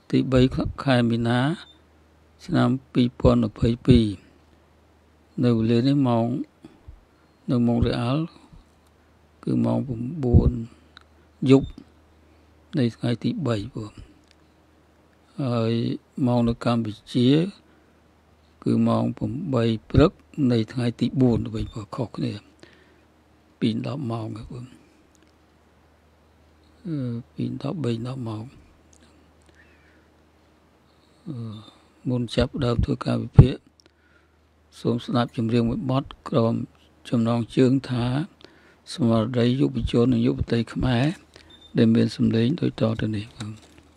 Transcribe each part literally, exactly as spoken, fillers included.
ទីបីខែមីនាឆ្នាំពីរពាន់ยี่สิบสองនៅវេលានេះម៉ោងនៅម៉ោងរៀលគឺម៉ោងnineយប់នៃថ្ងៃទី3បងហើយម៉ោងនៅកម្ពុជាគឺម៉ោងeightព្រឹកនៃថ្ងៃទីfourទៅវិញបងខុសគ្នាពីtenម៉ោងបងអឺពីten tenម៉ោងអឺមុនចាប់ដើមធ្វើការវិភាគសូមស្ដាប់ចម្រៀងមួយបទក្រុមចំណងជើងថាស្មារតីយុវជននិងយុវតីខ្មែរដែលមានសម្លេងដូចតទៅនេះបង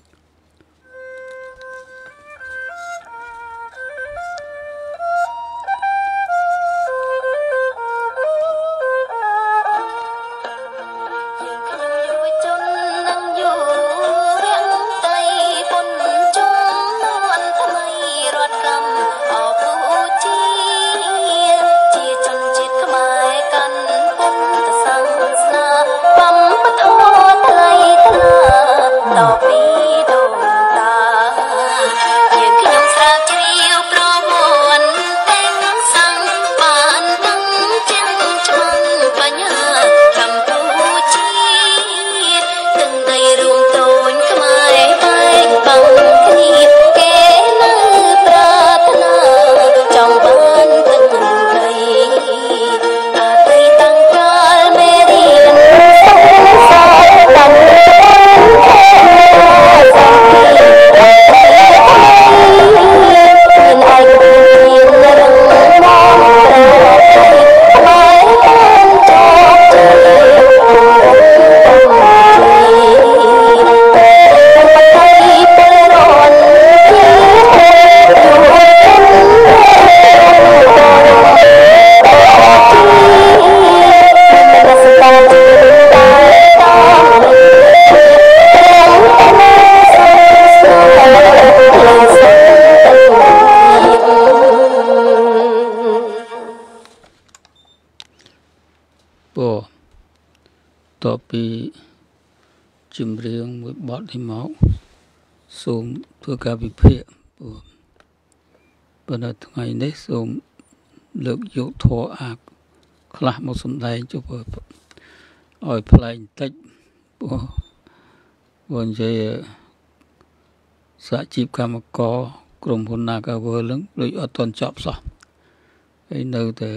តពីចម្រៀងមួយបទនេះមកសូមធ្វើការវិភាគប៉ុន្តែថ្ងៃនេះសូមលើកយកធម៌អាខ្លះមកសម្ដែងចុះឲ្យផ្លែងបន្តិចព្រោះបើនិយាយសហជីពកម្មករក្រុមហ៊ុន Nagavel នឹងដូចអត់ទាន់ចប់សោះហើយនៅតែ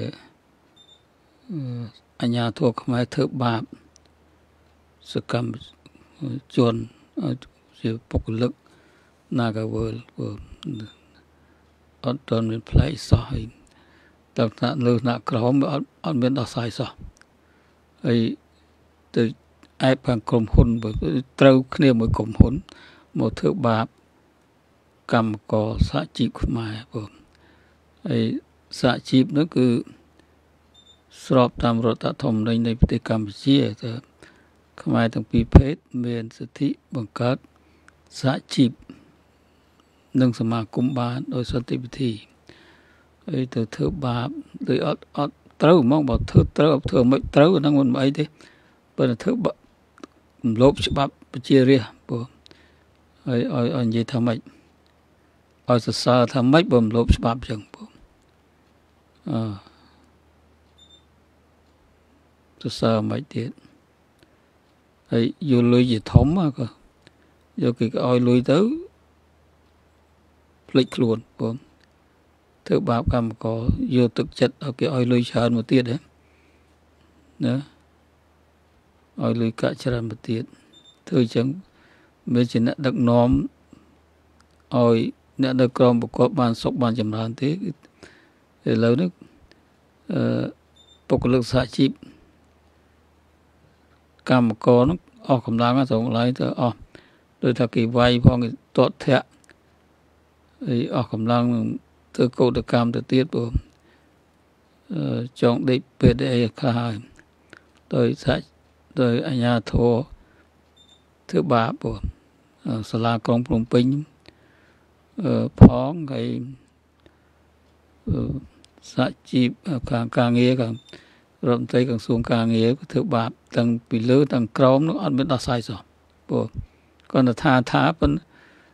អាជ្ញាធរខ្មែរធ្វើបាបសកម្មជនជាបុគ្គលិក Nagavel អត់ទាន់មានផ្លែសោះហើយតែថ្នាក់លើថ្នាក់ក្រោមអត់អត់មានដោះស្រាយសោះហើយទៅអែបខាងក្រុមហ៊ុនត្រូវគ្នាមួយក្រុមហ៊ុនមកធ្វើបាបកម្មករសហជីពខ្មែរបងហើយសហជីពនោះគឺស្របតាមរដ្ឋធម្មនុញ្ញនៃប្រទេសកម្ពុជាទៅខ្មែរទាំងពីរភេទមានសិទ្ធិបង្កើតសហជីពនិងសមាគមបានដោយសន្តិវិធីហើយទៅធ្វើបាបដោយអត់អត់ត្រូវហ្មងបើធ្វើត្រូវធ្វើមិនត្រូវហ្នឹងមិនអីទេប៉ុន្តែធ្វើរំលោភច្បាប់ប្រជារាស្ត្របងហើយឲ្យឲ្យនិយាយថាម៉េចឲ្យសរសើរថាម៉េចបើរំលោភច្បាប់អញ្ចឹងបងអឺសរសើរមិនទៀតហើយយកលុយជាធំក៏យកគេឲ្យលុយទៅភ្លេចខ្លួនបងធ្វើបាបកម្មករយកទឹកចិត្តឲ្យគេឲ្យលុយច្រើនមកទៀតហ៎ណាឲ្យលុយកាក់ច្រើនមកទៀតធ្វើអញ្ចឹងមានជាអ្នកដឹកនាំឲ្យអ្នកនៅក្រមប្រកបបានសុខបានចម្រើនទេឥឡូវនេះអឺបុគ្គលិកសហជីពកម្មករនោះអស់កម្លាំងទៅឡើយទៅអស់ដោយថាគេវាយផងគេទាត់ធាក់ហើយអស់កម្លាំងធ្វើកោតកម្មទៅទៀតបងអឺចង់ដេកពេលអីខ្លះហើយដោយសាច់ដោយអាជ្ញាធរធ្វើបាបបងសាលាក្រុងភ្នំពេញអឺផងហើយសហជីពខាងការងារខាងរដ្ឋមន្ត្រីក្រសួងការងារធ្វើបាបទាំងពីលើទាំងក្រោមនោះអត់មានដោះស្រាយសោះព្រោះគាត់ថាថាប៉ុន្តែ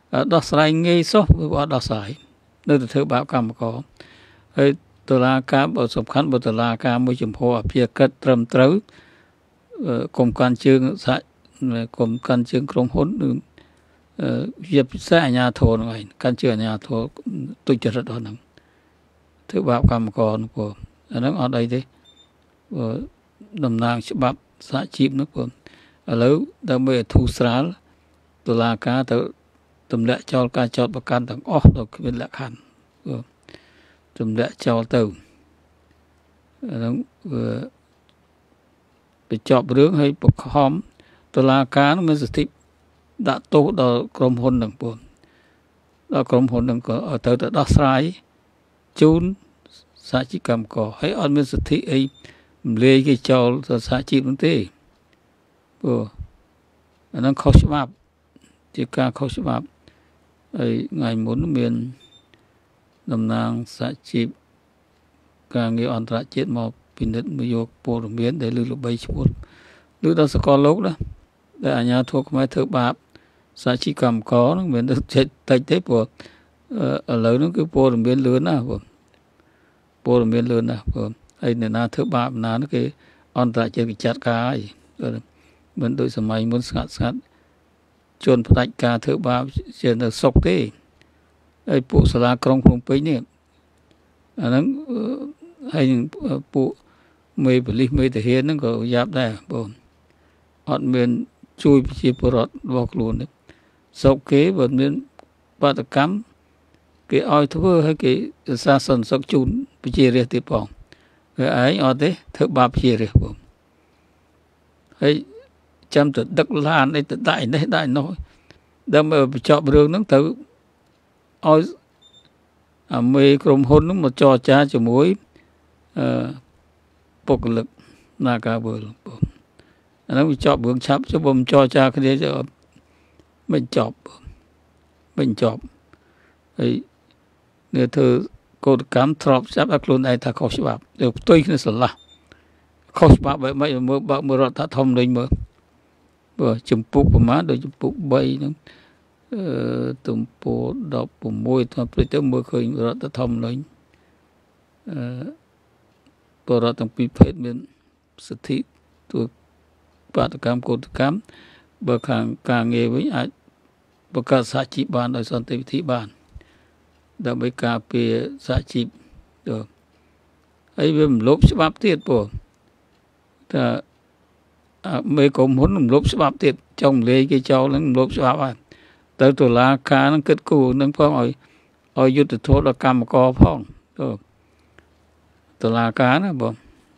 ដោះស្រាយងាយសោះវាអត់ដោះស្រាយនៅតែធ្វើបាបកម្មករហើយតុលាការបើសំខាន់បើតុលាការមួយចំហអភិក្រិតត្រឹមត្រូវគុំកាន់ជើងសហគុំកាន់ជើងក្រុមហ៊ុនជាពិសេសអាជ្ញាធរហ្នឹងឯងកាន់ជើងអាជ្ញាធរទុច្ចរិតហ្នឹងធ្វើបាបកម្មករនោះព្រោះអាហ្នឹងអត់អីទេតំណាងច្បាប់សហជីពនោះព្រោះឥឡូវដើម្បីឲ្យធូរស្រាលតុលាការទៅទម្លាក់ចោលការចោទប្រកាន់ទាំងអស់ដល់គ្មានលក្ខខណ្ឌទម្លាក់ចោលទៅអាហ្នឹងវាបញ្ចប់រឿងឲ្យបខំតុលាការនឹងមានសិទ្ធិដាក់ទោសដល់ក្រុមហ៊ុននឹងបងដល់ក្រុមហ៊ុននឹងក៏ទៅទៅដោះស្រាយជូនសហជីពកម្មករហើយអត់មានសិទ្ធិអីរំលាយគេចោលទៅសហជីពនោះទេព្រោះអាហ្នឹងខុសច្បាប់ជាការខុសច្បាប់ហើយថ្ងៃមុនមានតំណាងសហជីពការងារអន្តរជាតិមកពិនិត្យមកយកព័ត៌មានដែលលើល្បីឈ្មោះឬដល់សកលលោកណាដែលអាជ្ញាធរខ្មែរធ្វើបាបសហជីពកម្មករហ្នឹងមិនទៅតិចទេព្រោះឥឡូវហ្នឹងគឺព័ត៌មានលឿនណាស់ព្រោះព័ត៌មានលឿនណាស់ព្រោះហើយអ្នកណាធ្វើបាបណានោះគេអន្តរជាតិគេចាត់ការហើយមិនដូចសម័យមុនស្ងាត់ស្ងាត់ជនផ្ដាច់ការធ្វើបាបជានៅសុកទេហើយពួកសាលាក្រុងភ្នំពេញនេះអាហ្នឹងហើយពួកមេប៉ូលីសមេតាហានហ្នឹងក៏យ៉ាប់ដែរបងអត់មានជួយប្រជាពលរដ្ឋរបស់ខ្លួនទេសុកគេបើមានបាតកម្មគេឲ្យធ្វើឲ្យគេរក្សាសន្តិសុខជូនប្រជារាស្ត្រទៀតផងហើយឯងអត់ទេធ្វើបាបប្រជារាស្ត្របងហើយចាំទៅដឹកឡានអីទៅដាក់នេះដាក់នោះដើម្បីបញ្ចប់រឿងហ្នឹងទៅឲ្យអាមេក្រុមហ៊ុនហ្នឹងមកចរចាជាមួយអឺបុគ្គលិកនាការវើលបងអាហ្នឹងវាចប់រឿងឆាប់ចុះបើមិនចរចាគ្នាទៅមិនចប់មិនចប់ហើយនេះធ្វើកោតកម្មទ្របចាប់ឲ្យខ្លួនឯងថាខុសច្បាប់ទៅផ្ទុយគ្នាស្រឡះខុសច្បាប់បែបម៉េចមើលបើកមើលរដ្ឋធម្មនុញ្ញមើលបើចម្ពោះប្រមាណដូចចម្ពោះបីហ្នឹងអឺទំព័រដប់ប្រាំមួយទៅព្រឹកទៅមើលឃើញរដ្ឋធម្មនុញ្ញអឺបរដ្ឋទាំងពីរភេទមានសិទ្ធិទូបាតកម្មកោតកម្មបើខាងការងារវិញអាចបង្កើតសហជីពបានដោយសន្តិវិធីបានដើម្បីការពារសហជីពទៅហើយវារំលោភច្បាប់ទៀតព្រោះថាមេក្រុមហ៊ុនរំលោភច្បាប់ទៀតចង់លេងគេចោលនឹងរំលោភច្បាប់ហើយទៅតុលាការនឹងគិតគូរនឹងផងឲ្យឲ្យយុត្តិធម៌ដល់កម្មករផងទៅតុលាការណាបង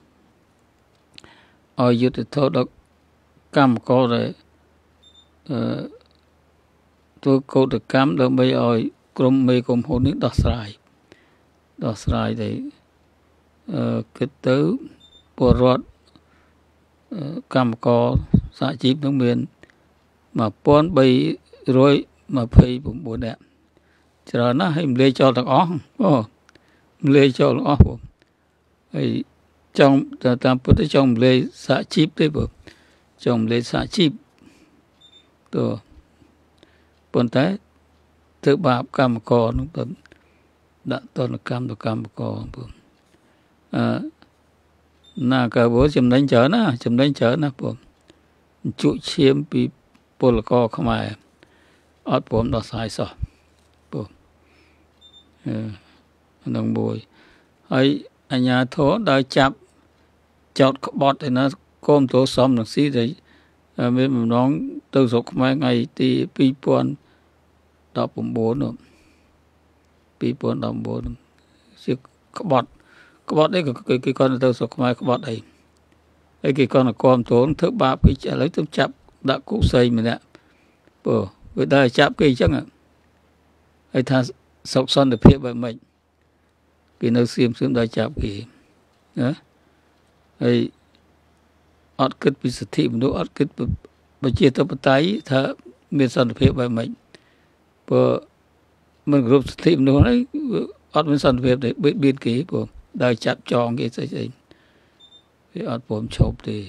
ឲ្យយុត្តិធម៌ដល់កម្មករដែលអឺធ្វើកោតកម្មដើម្បីឲ្យក្រុមមេក្រុមហ៊ុននេះដោះស្រាយដោះស្រាយទៅអឺគិតទៅពលរដ្ឋកម្មករសហជីពនឹងមានmột nghìn ba trăm hai mươi chínនាក់ច្រើនណាស់ហើយរំលែកចោលទាំងអស់អូរំលែកចោលទាំងអស់បងហើយចង់តាមពុទ្ធចង់រំលែកសហជីពទេបងចង់រំលែកសហជីពទៅប៉ុន្តែធ្វើបាបកម្មករនោះទៅដាក់ទណ្ឌកម្មទៅកម្មករបងអឺណាក៏បើចំណេញច្រើនណាចំណេញច្រើនណាបងជក់ឈាមពីពលករខ្មែរអត់ព្រមដោះស្រាយសោះបងអឺនឹងមួយហើយអាជ្ញាធរដល់ចាប់ចោតក្បត់ឯណាកុំទោសំនឹងស៊ីទៅមានបំណងទៅស្រុកខ្មែរថ្ងៃទីពីរពាន់ដប់ប្រាំបួននោះពីរពាន់ដប់ប្រាំបួនជាក្បត់ក្បត់អីក៏គេគាត់ទៅស្រុកខ្មែរក្បត់អីហើយគេគាត់គាំទ្រធ្វើបាបគេឥឡូវទៅចាប់ដាក់គុកស្រីម្នាក់បើវាដល់ចាប់គេអញ្ចឹងហើយថាសុខសន្តិភាពបែបម៉េចគេនៅសៀមសៀមដល់ចាប់គេណាហើយអត់គិតពីសិទ្ធិមនុស្សអត់គិតប្រជាធិបតេយ្យថាមានសន្តិភាពបែបម៉េចព្រោះមិនគ្រប់សិទ្ធិមនុស្សហើយអត់មានសន្តិភាពទេបៀតបៀនគេព្រោះដល់ចាប់ចងគេស្អីស្អីវាអត់ព្រមឈប់ទេ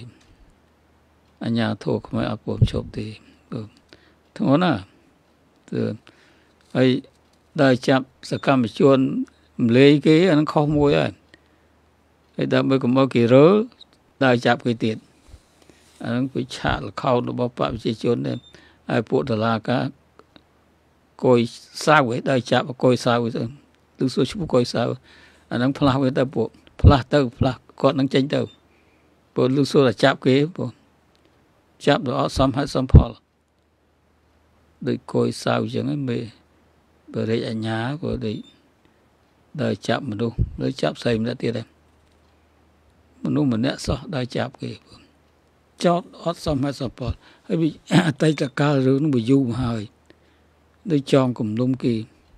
អញ្ញាធិខ្មែរអត់ព្រមឈប់ទេធ្ងន់ណាស់ទើហើយដល់ចាប់សកម្មជនលេងគេអានឹងខុសមួយហើយហើយដើម្បីកុំឲ្យគេរើដល់ចាប់គេទៀតអានឹងវាឆាកល្ខោនរបស់បព្វជិជនដែរហើយពួកតឡាការកុយសាវដល់ចាប់កុយសាវទៅទិសឈ្មោះកុយសាវអានឹងផ្លាស់វាទៅពួកផ្លាស់ទៅផ្លាស់គាត់នឹងចេញទៅពួកលឺសួរតែចាប់គេពួកចាប់ដល់អត់សមហេតុសមផលដូចកុយសាវអញ្ចឹងមេបរិយាអញ្ញាក៏ដូចដល់ចាប់មនុស្សដល់ចាប់ផ្សេងម្នាក់ទៀតដែរមនុស្សម្នាក់សោះដល់ចាប់គេចោតអត់សមហេតុសមផលហើយវាអតីតកាលរឿងនោះវាយូរមកហើយដូចចងគំនុំគេ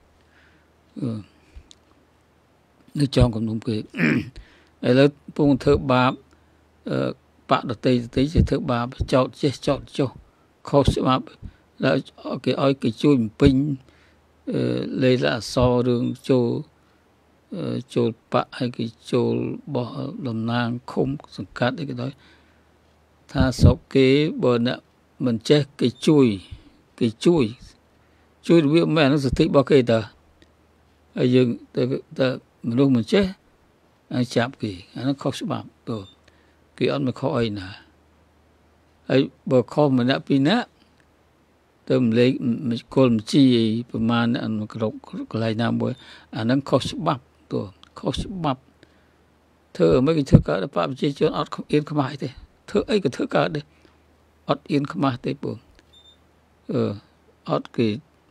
ដូចចងគំនុំគេឥឡូវពងធ្វើបាបបដតីដតីជាធ្វើបាបចោតចេះចោតចុះខុសច្បាប់แล้วគេឲ្យគេជួយបំពេញលេខអក្សររឿងចូលចូលបៈហើយគេចូលបោះតំណាងឃុំសង្កាត់អីក៏ដោយថាស្រុកគេបើអ្នកមិនចេះគេជួយគេជួយជួយរបៀបមិនអានឹងសិទ្ធិរបស់គេតើហើយយើងទៅមនុស្សមិនចេះឲ្យចាប់គេអានឹងខុសច្បាប់ទៅគេអត់មកខុសអីណាហើយបើខុសម្នាក់ពីរនាក់ទៅម្លេចគល់មជីប្រមាណអានគ្រប់កន្លែងណាមួយអានឹងខុសច្បាប់ទៅខុសច្បាប់ធ្វើមិនគេធ្វើកើតបព្វជិជនអត់អៀនខ្មាស់ទេធ្វើអីក៏ធ្វើកើតដែរអត់អៀនខ្មាស់ទេពូអឺអត់គេ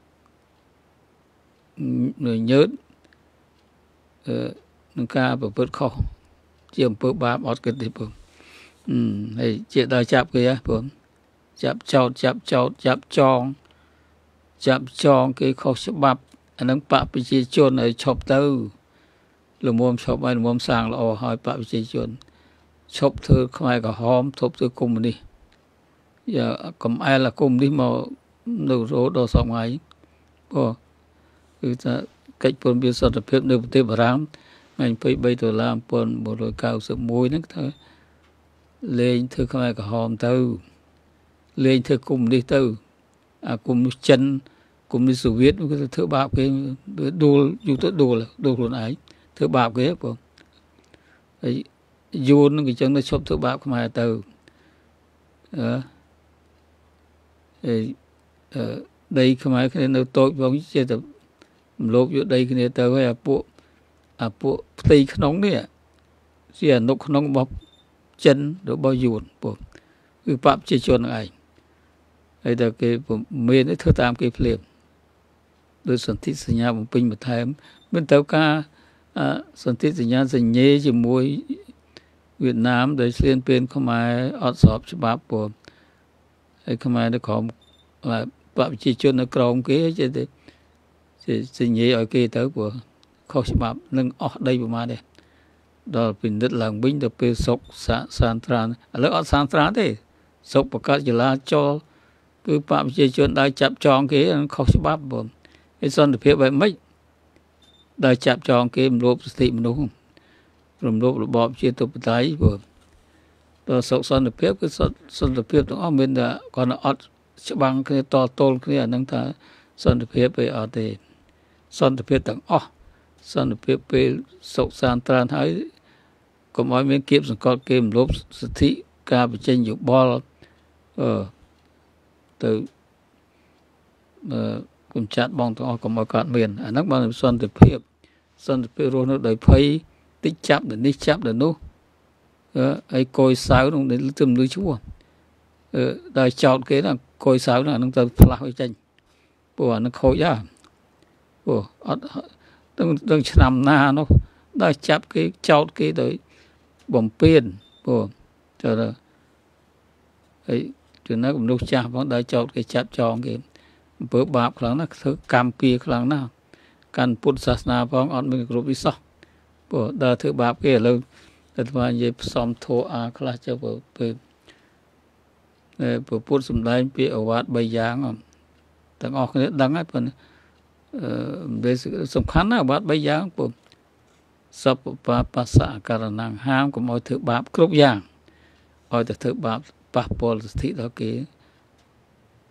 ញើតអឺនឹងការប្រព្រឹត្តខុសជាអំពើបាបអត់គិតទេពូអឺហើយជាដល់ចាប់គេហ៎ពូចាប់ចោតចាប់ចោតចាប់ចងចាប់ចងគេខុសច្បាប់អានឹងបព្វជិជនឲ្យឈប់ទៅលំមឈប់ឲ្យលំសាងល្អឲ្យបព្វជិជនឈប់ធ្វើខ្មែរក្រហមឈប់ធ្វើកុម្មុយនីសយ៉ាកំអែលកុម្មុយនីសមកនៅរហូតដល់សពថ្ងៃព្រោះគឺថាកិច្ចព្រមព្រៀងសន្តិភាពនៅប្រទេសបារាំងថ្ងៃยี่สิบสามដុល្លារnineteen ninety-oneហ្នឹងថាលេងធ្វើខ្មែរក្រហមទៅលេងធ្វើកុម្មុយនីសទៅអាកុម្មុយនីសចិនកុម្មុយនីសសូវៀតគេធ្វើបាបគេដួលយូរទៅដួលដួលខ្លួនឯងធ្វើបាបគេបងហើយយួននឹងគេចឹងទៅឈប់ធ្វើបាបខ្មែរទៅអឺអឺដីខ្មែរគ្នានៅតូចបងជាតែមលោបយកដីគ្នាទៅហើយអាពួកអាពួកផ្ទៃក្នុងនេះជាអនុក្នុងរបស់ចិនរបស់យួនបងគឺបព្វជិជននឹងឯងហើយតែគេមានធ្វើតាមគេភ្លាមដោយសន្ធិសញ្ញាបំពេញបន្ថែមមានទៅការសន្ធិសញ្ញាសញ្ញេជាមួយវៀតណាមដោយស្លៀនពានខ្មែរអត់ស្របច្បាប់ព្រោះហើយខ្មែរនៅក្រោមបព្វជិជននៅក្រោមគេចេះតែសញ្ញេឲ្យគេទៅព្រោះខុសច្បាប់នឹងអស់ដីប្រមាណទេដល់ពិនិត្យឡើងវិញទៅពេលសុកសានត្រានឥឡូវអត់សានត្រានទេសុកប្រកាសចលាចលគឺបព្វជិជនដើរចាប់ចងគេខុសច្បាប់បងឯសន្តិភាពបែបម៉េចដើរចាប់ចងគេរំលោភសិទ្ធិមនុស្សរំលោភរបបជាធិបតេយ្យបងដល់សុខសន្តិភាពគឺសន្តិភាពទាំងអស់មានតែគាត់អត់ច្បាំងគ្នាតទល់គ្នាអានឹងថាសន្តិភាពឯអត់ទេសន្តិភាពទាំងអស់សន្តិភាពពេលសុខសានត្រានហើយកុំឲ្យមានគៀបសង្កត់គេរំលោភសិទ្ធិការបញ្ចេញយោបល់អឺទៅអឺគុំចាត់បងទាំងអស់កុំឲ្យកើតមានអាហ្នឹងបើសន្តិភាពសន្តិភាពរស់នៅដោយភ័យតិចចាប់ទៅនេះចាប់ទៅនោះអឺហើយកយសៅក្នុងទំលឺឈ្មោះអឺដល់ចោតគេណាកយសៅហ្នឹងទៅផ្លាស់ឲ្យចេញព្រោះអានឹងខូចហ่าព្រោះអត់ដឹងដឹងឆ្នាំណានោះដល់ចាប់គេចោតគេដោយបំពេញព្រោះចុះហើយចំណែកមនុស្សចាស់ផងដល់ចោតគេចាប់ចងគេអំពើបាបខ្លាំងណាស់ធ្វើកម្មពៀខ្លាំងណាស់កាន់ពុទ្ធសាសនាផងអត់មានគ្រប់វិសោះព្រោះដល់ធ្វើបាបគេឥឡូវតែថានិយាយផ្សំធោអាខ្លះចុះពេលអឺពុទ្ធសំដែងពាក្យអវាទបីយ៉ាងទាំងអស់គ្នាដឹងហើយប៉ុន្តែអឺវាសំខាន់ណាស់អវាទបីយ៉ាងពុទ្ធសពបាបសៈករណង្ហាមកុំឲ្យធ្វើបាបគ្រប់យ៉ាងឲ្យតែធ្វើបាបប៉ះពាល់សិទ្ធិដល់គេ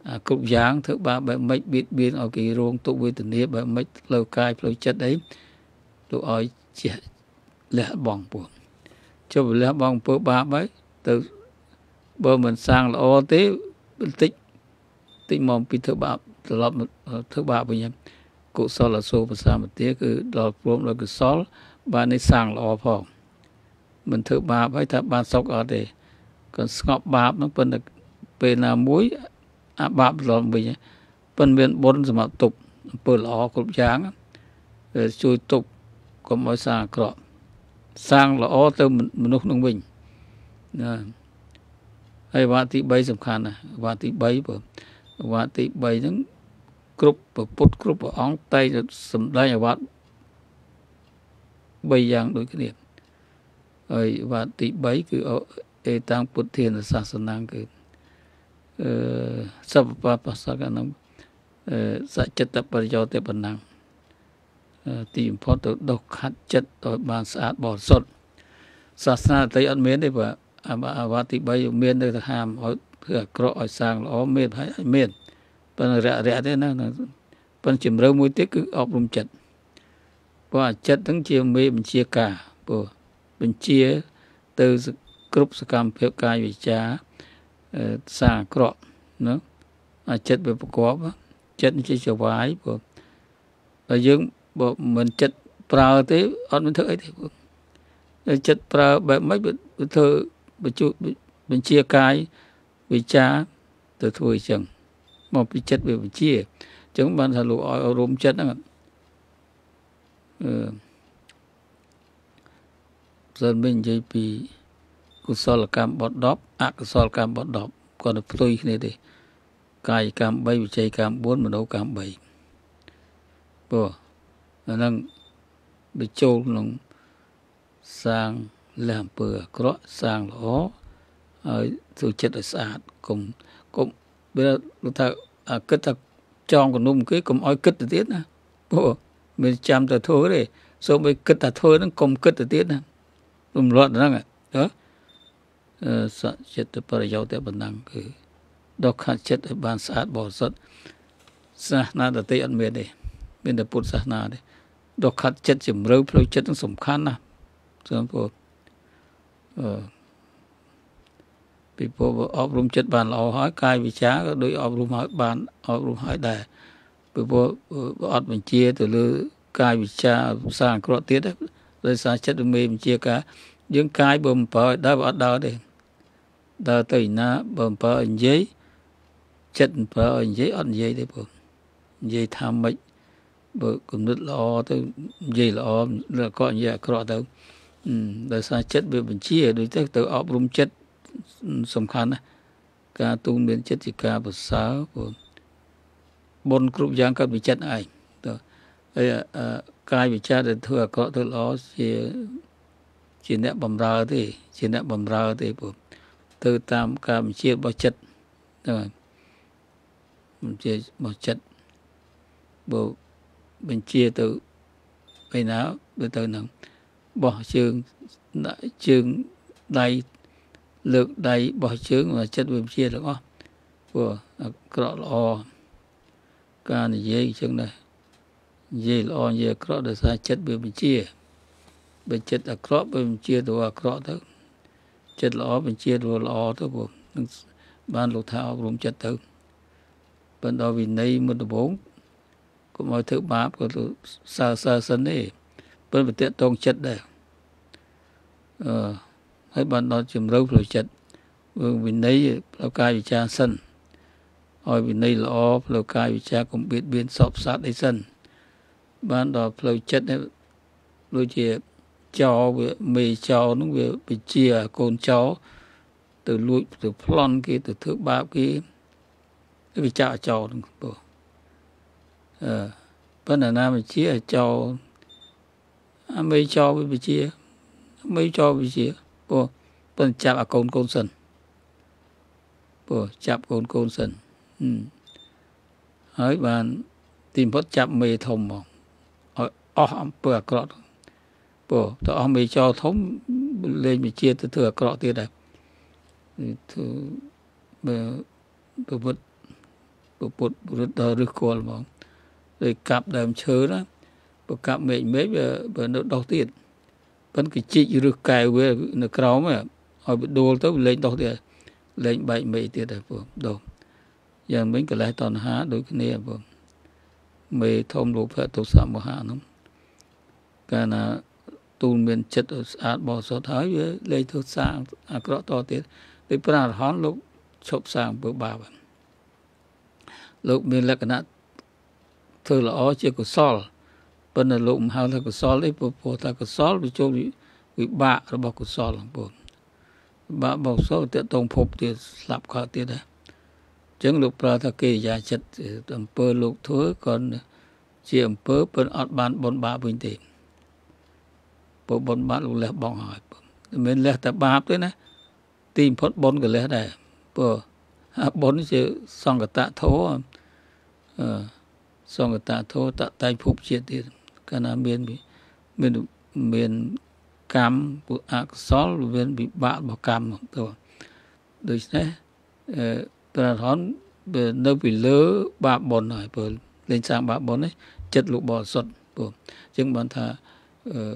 គ្រប់យ៉ាងធ្វើបាបបែបម៉េចបៀតបៀនឲ្យគេរងទុក្ខវេទនាបែបម៉េចផ្លូវកាយផ្លូវចិត្តអីលោកឲ្យជះលះបង់ពួកចុះលះបង់អំពើបាបហើយទៅបើមិនសាងល្អទេបន្តិចតិចមកពីធ្វើបាបត្រឡប់ធ្វើបាបវិញកុសលអសូរភាសាមទាគឺដល់ព្រមដល់កុសលបាននេះសាងល្អផងមិនធ្វើបាបហើយថាបានសុខអត់ទេក៏ស្ងប់បាបហ្នឹងប៉ុន្តែពេលណាមួយអាបាបត្រឡប់វិញប៉ុន្តែមានបុណ្យសម្រាប់ទប់អំពើល្អគ្រប់យ៉ាងជួយទប់កុំឲ្យសាងអាក្រក់សាងល្អទៅមនុស្សនឹងវិញណាហើយវគ្គទី3សំខាន់ណាវគ្គទី3បើវគ្គទី3ហ្នឹងគ្រប់ពុទ្ធគ្រប់ព្រះអង្គតែសម្ដែងអវត្ត3យ៉ាងដូចគ្នាហើយវគ្គទី3គឺអេតាំងពុទ្ធានសាសនាគឺអឺសពបបសកនឹងអឺសច្ចតបរិយោទេបណ្ណងទីបំផុតទៅដុសខាត់ចិត្តឲ្យបានស្អាតបរិសុទ្ធសាសនាតែអត់មានទេបើអាវត្តទី3មាននៅថាហាមឲ្យធ្វើអាក្រក់ឲ្យសាងល្អមានហើយមានប៉ុន្តែរយៈទេណាប៉ុន្តែជំរឿមួយទៀតគឺអប់រំចិត្តព្រោះអាចិត្តហ្នឹងជាមេបញ្ជាការព្រោះបញ្ជាទៅគ្រប់សកម្មភាពកាយវិជាសាងអាក្រក់ណាអាចិត្តវាប្រកបចិត្តជាចវាយព្រោះតែយើងបើមិនចិត្តប្រើទេអត់មានធ្វើអីទេព្រោះចិត្តប្រើបែបម៉េចវាធ្វើបញ្ជបញ្ជាកាយវិជាទៅធ្វើអញ្ចឹងមកពីចិត្តវាបញ្ជាអញ្ចឹងបានថាលោកឲ្យអរំចិត្តហ្នឹងអឺសិនវិញនិយាយពីកុសលកម្មបដប់អកុសលកម្មបដប់គាត់ទៅផ្ទុយគ្នាទេកាយកម្ម3វិច័យកម្ម4មនោកម្ម3ព្រោះអាហ្នឹងវាចូលក្នុងសាងលះអំពើអាក្រក់សាងល្អហើយធ្វើចិត្តឲ្យស្អាតកុំកុំវាថាគិតថាចងកនុំគេកុំឲ្យគិតទៅទៀតណាព្រោះមិនចាំតែធ្វើទេសូម្បីគិតតែធ្វើហ្នឹងកុំគិតទៅទៀតណារំលត់ហ្នឹងហ៎សច្ចតបរិយោទេបណ្ណងគឺដកខាត់ចិត្តឲ្យបានស្អាតបរិសុទ្ធសាសនាដទៃអត់មានទេមានតែពុទ្ធសាសនាទេដកខាត់ចិត្តជំរឿផ្លូវចិត្តនឹងសំខាន់ណាស់ព្រោះអឺពីព្រោះអប់រំចិត្តបានល្អហើយកាយវិជាក៏ដូចអប់រំឲ្យបានអប់រំឲ្យដែរពីព្រោះអត់បញ្ជាទៅលើកាយវិជាសាអាក្រក់ទៀតដោយសារចិត្តមេបញ្ជាការយើងកាយបើមិនប្រើឲ្យដើរអត់ដើរទេដើរទៅណាបើមិនប្រើឲ្យនិយាយចិត្តមិនប្រើឲ្យនិយាយអត់និយាយទេព្រោះនិយាយថាម៉េចបើគំនិតល្អទៅនិយាយល្អឬក៏និយាយអាក្រក់ទៅដោយសារចិត្តវាបញ្ជាដូចទៅទៅអប់រំចិត្តសំខាន់ណាស់ការទូនមានចិត្តជាការប្រសើរព្រោះបុណ្យគ្រប់យ៉ាងកើតពីចិត្តឯងទៅហើយកាយវិចារដែលធ្វើអាក្រក់ធ្វើល្អជាជាអ្នកបំរើទេជាអ្នកបំរើទេព្រោះទៅតាមការបញ្ជារបស់ចិត្តទៅបញ្ជារបស់ចិត្តបើបញ្ជាទៅពេលណាទៅទៅនឹងបោះជើងជើងដៃលើកដៃបោះជើងចិត្តវាបញ្ជាទាំងអស់ព្រោះអាក្រក់ល្អការនិយាយអញ្ចឹងដែរនិយាយល្អនិយាយអាក្រក់ដោយសារចិត្តវាបញ្ជាបើចិត្តអាក្រក់វាបញ្ជាទៅអាក្រក់ទៅចិត្តល្អបញ្ជាទៅល្អទៅព្រោះនឹងបានលោកថាអប់រំចិត្តទៅបន្តដល់វិន័យមុនដំបូងកុំឲ្យធ្វើបាបក៏សើសើសិនទេប៉ុន្តែតេតងចិត្តដែរអឺហើយបានដល់ជំរឿផ្លូវចិត្តវិន័យផ្លូវកាយវិចារសិនឲ្យវិន័យល្អផ្លូវកាយវិចារកុំបៀតបៀនសពសត្វអីសិនបានដល់ផ្លូវចិត្តនេះដូចជាចោវាមេចោនឹងវាបញ្ជាកូនចោទៅលួចទៅប្លន់គេទៅធ្វើបាបគេវាចាក់ចោនឹងព្រោះអឺប៉ុន្តែណាបញ្ជាចោអាមេចោវាបញ្ជាមេចោវិជាព្រោះប៉ុន្តែចាប់អាកូនកូនសិនព្រោះចាប់កូនកូនសិនហើយបានទីបំផុតចាប់មេធំមកឲ្យអស់អំពើអាក្រក់ព្រោះតើអស់មេចោធំលេងវិជាទៅធ្វើអាក្រក់ទៀតដែរធ្វើបើប្រវត្តិពុទ្ធរត់ដល់ឫសគល់ហ្មងដោយកាប់ដើមឈើណាបើកាប់មេឃមេឃបើនៅដុះទៀតប៉ុន្តែគេជីកឫសកែវវានៅក្រោមឲ្យបដួលទៅលេងដុះទៀតលេងបែកមេឃទៀតហើយបងដុះយ៉ាងវិញកលេសតណ្ហាដូចគ្នាបងមេធំលោភៈទោសៈមោហៈហ្នឹងកាលណាទូលមានចិត្តស្អាតបរិសុទ្ធហើយវាលេងធ្វើសាងអាក្រក់តទៀតដោយព្រះអរហន្តលោកឈប់សាងអំពើបាបលោកមានលក្ខណៈធ្វើល្អជាកុសលប៉ុន្តែលោកមិនហៅថាកុសលទេព្រោះថាកុសលវាចូលវិបាករបស់កុសលបងបាបរបស់កុសលតេតងភពទៀតស្លាប់ខកទៀតដែរអញ្ចឹងលោកប្រើថាកិរិយាចិត្តអំពើលោកធ្វើក៏ជាអំពើប៉ុន្តែអត់បានបុណ្យបាបវិញទេព្រោះបុណ្យបាបលោកលះបង់ហើយមិនមែនលះតែបាបទេណាទីបំផុតបុណ្យក៏លះដែរព្រោះបុណ្យជាសង្កតធម៌អឺសង្កតធម៌តតែភពជាតិទៀតកាលណាមានមានមានកម្មអកុសលមានវិបាករបស់កម្មទៅដូច្នេះអឺព្រះអរហន្តនៅពីលើបាបបុណ្យហើយព្រោះលេងសាងបាបបុណ្យនេះចិត្តលោកបរិសុទ្ធព្រោះអញ្ចឹងបានថាអឺ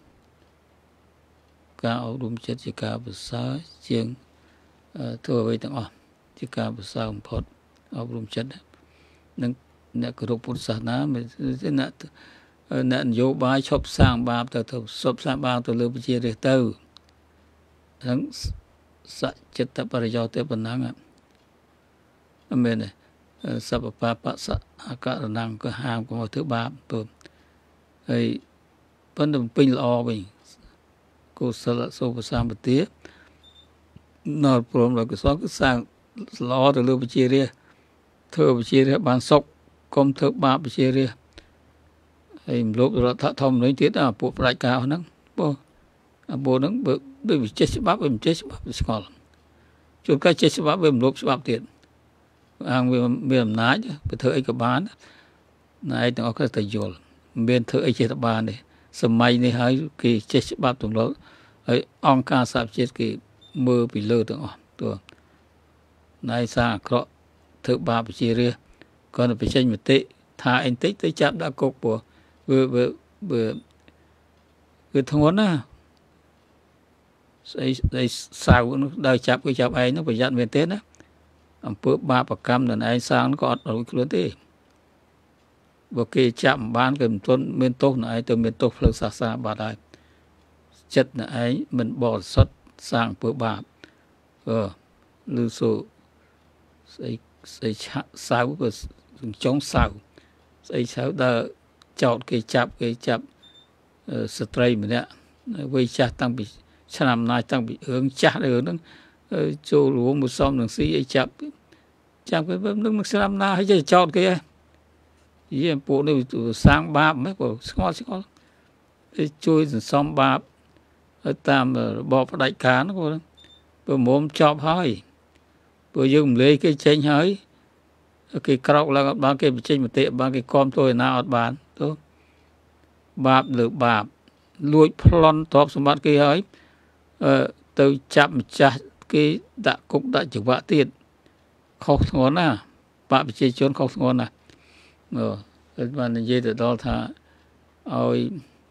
ការអប់រំចិត្តជាការប្រសើរជាងធ្វើអ្វីទាំងអស់ជាការប្រសើរបំផុតអប់រំចិត្តនឹងអ្នកគោរពពុទ្ធសាសនាមិនអ្នកអ្នកនយោបាយឈប់សាងបាបទៅទៅឈប់សាងបាបទៅលើប្រជារាស្ត្រទៅហ្នឹងសច្ចិតបរិយោទៅប៉ុណ្ណឹងអមែនទេសពបាបសអករណងក៏ហាមកុំឲ្យធ្វើបាបទៅហើយប៉ុន្តែពេញល្អវិញកុសលសុបសម្បទានៅព្រមដល់កុសលគឺសាងល្អទៅលើប្រជារាស្ត្រធ្វើប្រជារាស្ត្របានសុខកុំធ្វើបាបប្រជារាស្ត្រហើយមលោករដ្ឋធម្មនុញ្ញទៀតអាពួកផ្ដាច់ការហ្នឹងបងអាពួកហ្នឹងបើដូចវិចេះច្បាប់វាមិនចេះច្បាប់វាស្គាល់ជួនកាលចេះច្បាប់វាមិនលុបច្បាប់ទៀតអាងវាមានអំណាចទៅធ្វើអីក៏បានណែឯងទាំងអស់គ្នាតែយល់មិនមានធ្វើអីចេះតែបានទេសម័យនេះហើយគេចេះច្បាប់ទម្លាប់ហើយអង្គការសហជាតិគេមើលពីលើទាំងអស់ទោះណែសារអាក្រក់ធ្វើបាបប្រជារាស្ត្រក៏ទៅបញ្ចេញមតិថាអីតិចទៅចាប់ដាក់គុកព្រោះវាវាវាវាធ្ងន់ណាស្អីស្អីសៅនោះដើរចាប់គេចាប់ឯងនោះប្រយ័ត្នមែនទេណាអំពើបាបកម្មដល់ឯងសាងក៏អត់រួចខ្លួនទេបើគេចាប់មិនបានគេមិនទាន់មានទោសណែឯងទៅមានទោសផ្លូវសាសនាបាត់ហើយចិត្តណែឯងមិនបរិសុទ្ធសាងអំពើបាបអឺឬសូស្អីស្អីឆាក់សៅបើចុងសៅស្អីសៅដើរចោតគេចាប់គេចាប់ស្ត្រីម្នាក់វ័យចាស់តាំងពីឆ្នាំណាតាំងពីរឿងចាស់រឿងហ្នឹងចូលរួមមួយសំនឹងស៊ីអីចាប់ចាប់គេនឹងឆ្នាំណាហើយចោតគេហើយយីពួកនេះសាងបាបហ្មងព្រោះស្គាល់ស្គាល់ជួយសន្សំបាបតាមរបបផ្ដាច់ការហ្នឹងព្រោះមុំចប់ហើយព្រោះយើងរំលែកគេចេញហើយគេក្រោកឡើងអត់បានគេបញ្ចេញមតិបានគេគាំទ្រឯណាអត់បានទៅបាបលើបាបលួចប្លន់ទ្រព្យសម្បត្តិគេហើយអឺទៅចាប់ម្ចាស់គេដាក់គុកដាក់ច្រវាក់ទៀតខុសធ្ងន់ណាបកប្រជាជនខុសធ្ងន់ណាអឺបាននិយាយទៅដល់ថាឲ្យ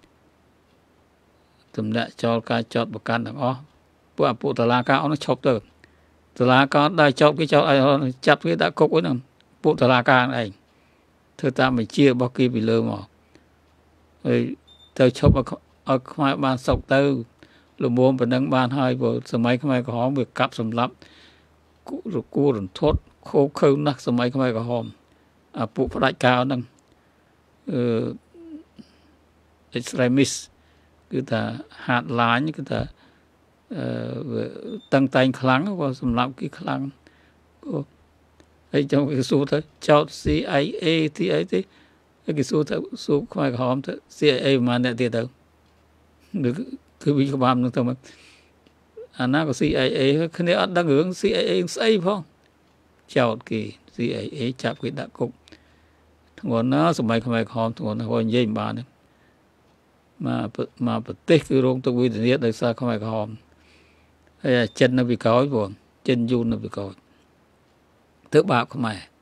តំណាក់ចោលការចោតប្រកាន់ទាំងអស់ពួកអពុតឡាការអស់នោះឈប់ទៅតឡាការដែរចោតគេចោតឲ្យចាប់គេដាក់គុកហ្នឹងពួកតឡាការឯងធ្វើតាមបញ្ជារបស់គេពីលើមកហើយទៅឈប់ឲ្យខ្មែរបានសុកទៅលំមុំប៉ុណ្ណឹងបានហើយព្រោះសម័យខ្មែរក្រហមវាកាប់សម្លាប់រគូរន្ធត់ខោខើណាស់សម័យខ្មែរក្រហមអាពួកផ្ដាច់ការហ្នឹងអឺ extremist គឺថាហាត់ឡាញគឺថាអឺតឹងតែងខ្លាំងក៏សម្លាប់គេខ្លាំងហើយចង់គេសួរទៅចោត C I A ទីអីទេគេសួរទៅសួរខ្មែរក្រហមទៅ C I A ប៉ុន្មានអ្នកទៀតទៅគឺវិក្បាលនឹងទៅអាណាក៏ C I A គ្នាអត់ដឹងរឿង C I A ស្អីផងចោតគេ C I A ចាប់គេដាក់គុកធ្ងន់ណាស់សម័យខ្មែរក្រហមធ្ងន់ណាស់គាត់និយាយមិនបានទេមកមកប្រទេសគឺរងទុក្ខវេទនាដោយសារខ្មែរក្រហមហើយចិននៅពីក្រោយបងចិនយូរនៅពីក្រោយធ្វើបាបខ្មែរ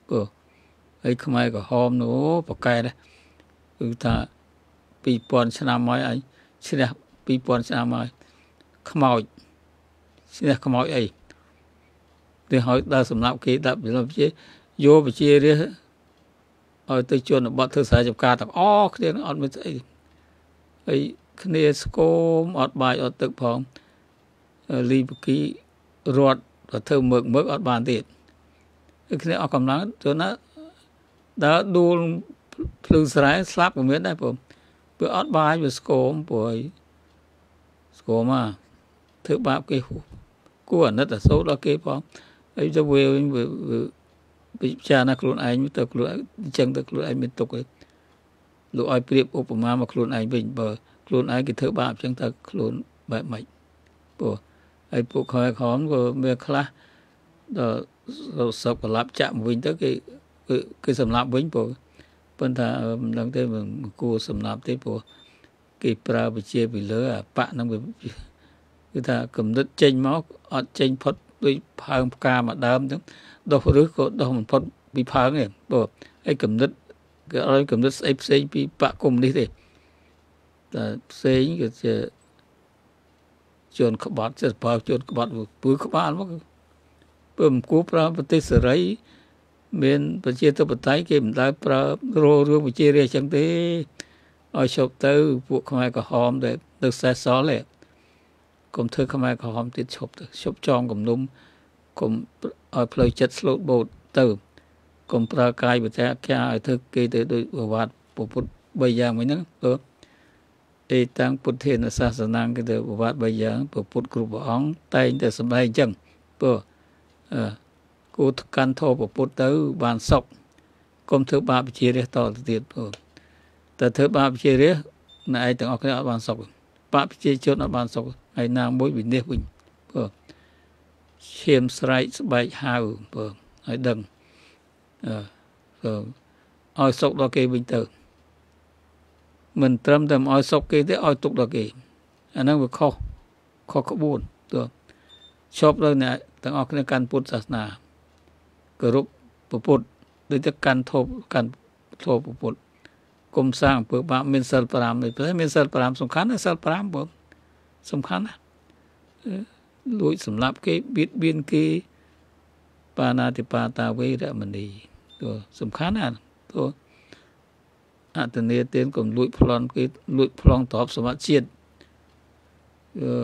បើហើយខ្មែរក្រហមនោះប្រកែដែរគឺថាពីរពាន់ឆ្នាំហើយអញឈ្នះពីរពាន់ឆ្នាំហើយខ្មោចឈ្នះខ្មោចអីទៅហើយដល់សម្រាប់គេដាក់វិជាយកវិជារាជឲ្យទៅជនបទធ្វើស្រែចម្ការទាំងអស់គ្នាអត់មានស្អីហើយគ្នាស្គមអត់បាយអត់ទឹកផងលីបគីរត់ទៅធ្វើមើកមើកអត់បានទៀតគឺគ្នាអស់កម្លាំងទៅណាដើរដួលភ្លឺស្រែស្លាប់ក៏មានដែរព្រោះព្រោះអត់បាយវាស្គមព្រោះស្គមមកធ្វើបាបគេគួរអាណិតអាសូរដល់គេផងហើយទៅវាពិចារណាខ្លួនឯងទៅខ្លួនអញ្ចឹងទៅខ្លួនឯងមានទុកឯងលោកឲ្យប្រៀបឧបមាមកខ្លួនឯងវិញបើខ្លួនឯងគេធ្វើបាបអញ្ចឹងទៅខ្លួនបែបម៉េចព្រោះហើយពួកខ្មែរក្រហមក៏មានខ្លះដល់សពកលាប់ចាក់មកវិញទៅគេគេសម្លាប់វិញព្រោះប៉ុន្តែមិនដឹងទេមិនគួរសម្លាប់ទេព្រោះគេប្រើវិជាពីលើអាបៈហ្នឹងវាគឺថាកំណត់ចេញមកអត់ចេញផុតដូចផើងផ្កាមួយដើមអញ្ចឹងដុះឬក៏ដុះមិនផុតពីផើងទេព្រោះហើយកំណត់គេឲ្យកំណត់ស្អីផ្សេងពីបកគុំនេះទេតែផ្សេងគឺជាជួនក្បត់ចេះបើជួនក្បត់ពឺក្បាលមកពើមិនគួរប្រើប្រទេសសេរីមានប្រជាធិបតេយ្យគេមិនដែលប្រើរោរឿងវិជារាជអញ្ចឹងទេឲ្យឈប់ទៅពួកខ្មែរក្រហមដែលនៅសេះសល់ទេកុំធ្វើខ្មែរក្រហមទៀតឈប់ទៅឈប់ចងគំនុំកុំឲ្យផ្លូវចិត្តស្លូតបូតទៅកុំប្រើកាយវិទ្យាឲ្យធ្វើគេទៅដូចប្រវត្តិពុទ្ធបីយ៉ាងវិញហ្នឹងព្រោះអេតាំងពុទ្ធានសាសនាគេទៅប្រវត្តិបីយ៉ាងពុទ្ធគ្រប់ព្រះអង្គតែងតែសម្ដែងអញ្ចឹងព្រោះអឺគូកាន់ធម៌ពុទ្ធទៅបានសុខកុំធ្វើបាបវិជារាជតទៅទៀតព្រោះតែធ្វើបាបវិជារាជណែឯងទាំងអស់គ្នាអត់បានសុខបាបប្រជាជនអត់បានសុខហើយណាមួយវិនិច្ឆ័យវិញព្រោះឈាមស្រែកស្បែកហៅព្រោះឲ្យដឹងអឺឲ្យសុខដល់គេវិញទៅមិនត្រឹមតែឲ្យសុខគេទេឲ្យទុកដល់គេអាហ្នឹងវាខុសខុសក្បួនទៅឈប់ដល់អ្នកទាំងអស់គ្នាកាន់ពុទ្ធសាសនាគោរពពុទ្ធដូចតែកាន់ធម៌កាន់ធម៌ពុទ្ធគុំសាងអំពើបាបមានសិលប្រាំនេះព្រោះមានសិលប្រាំសំខាន់ណាសិលប្រាំបងសំខាន់ណាលួចសម្លាប់គេបៀតបៀនគេបាណាតិបាតាវេរមណីទៅសំខាន់ណាទៅអតនេទានកុំលួចប្លន់គេលួចប្លង់ទ្រព្យសម្បត្តិជាតិអឺ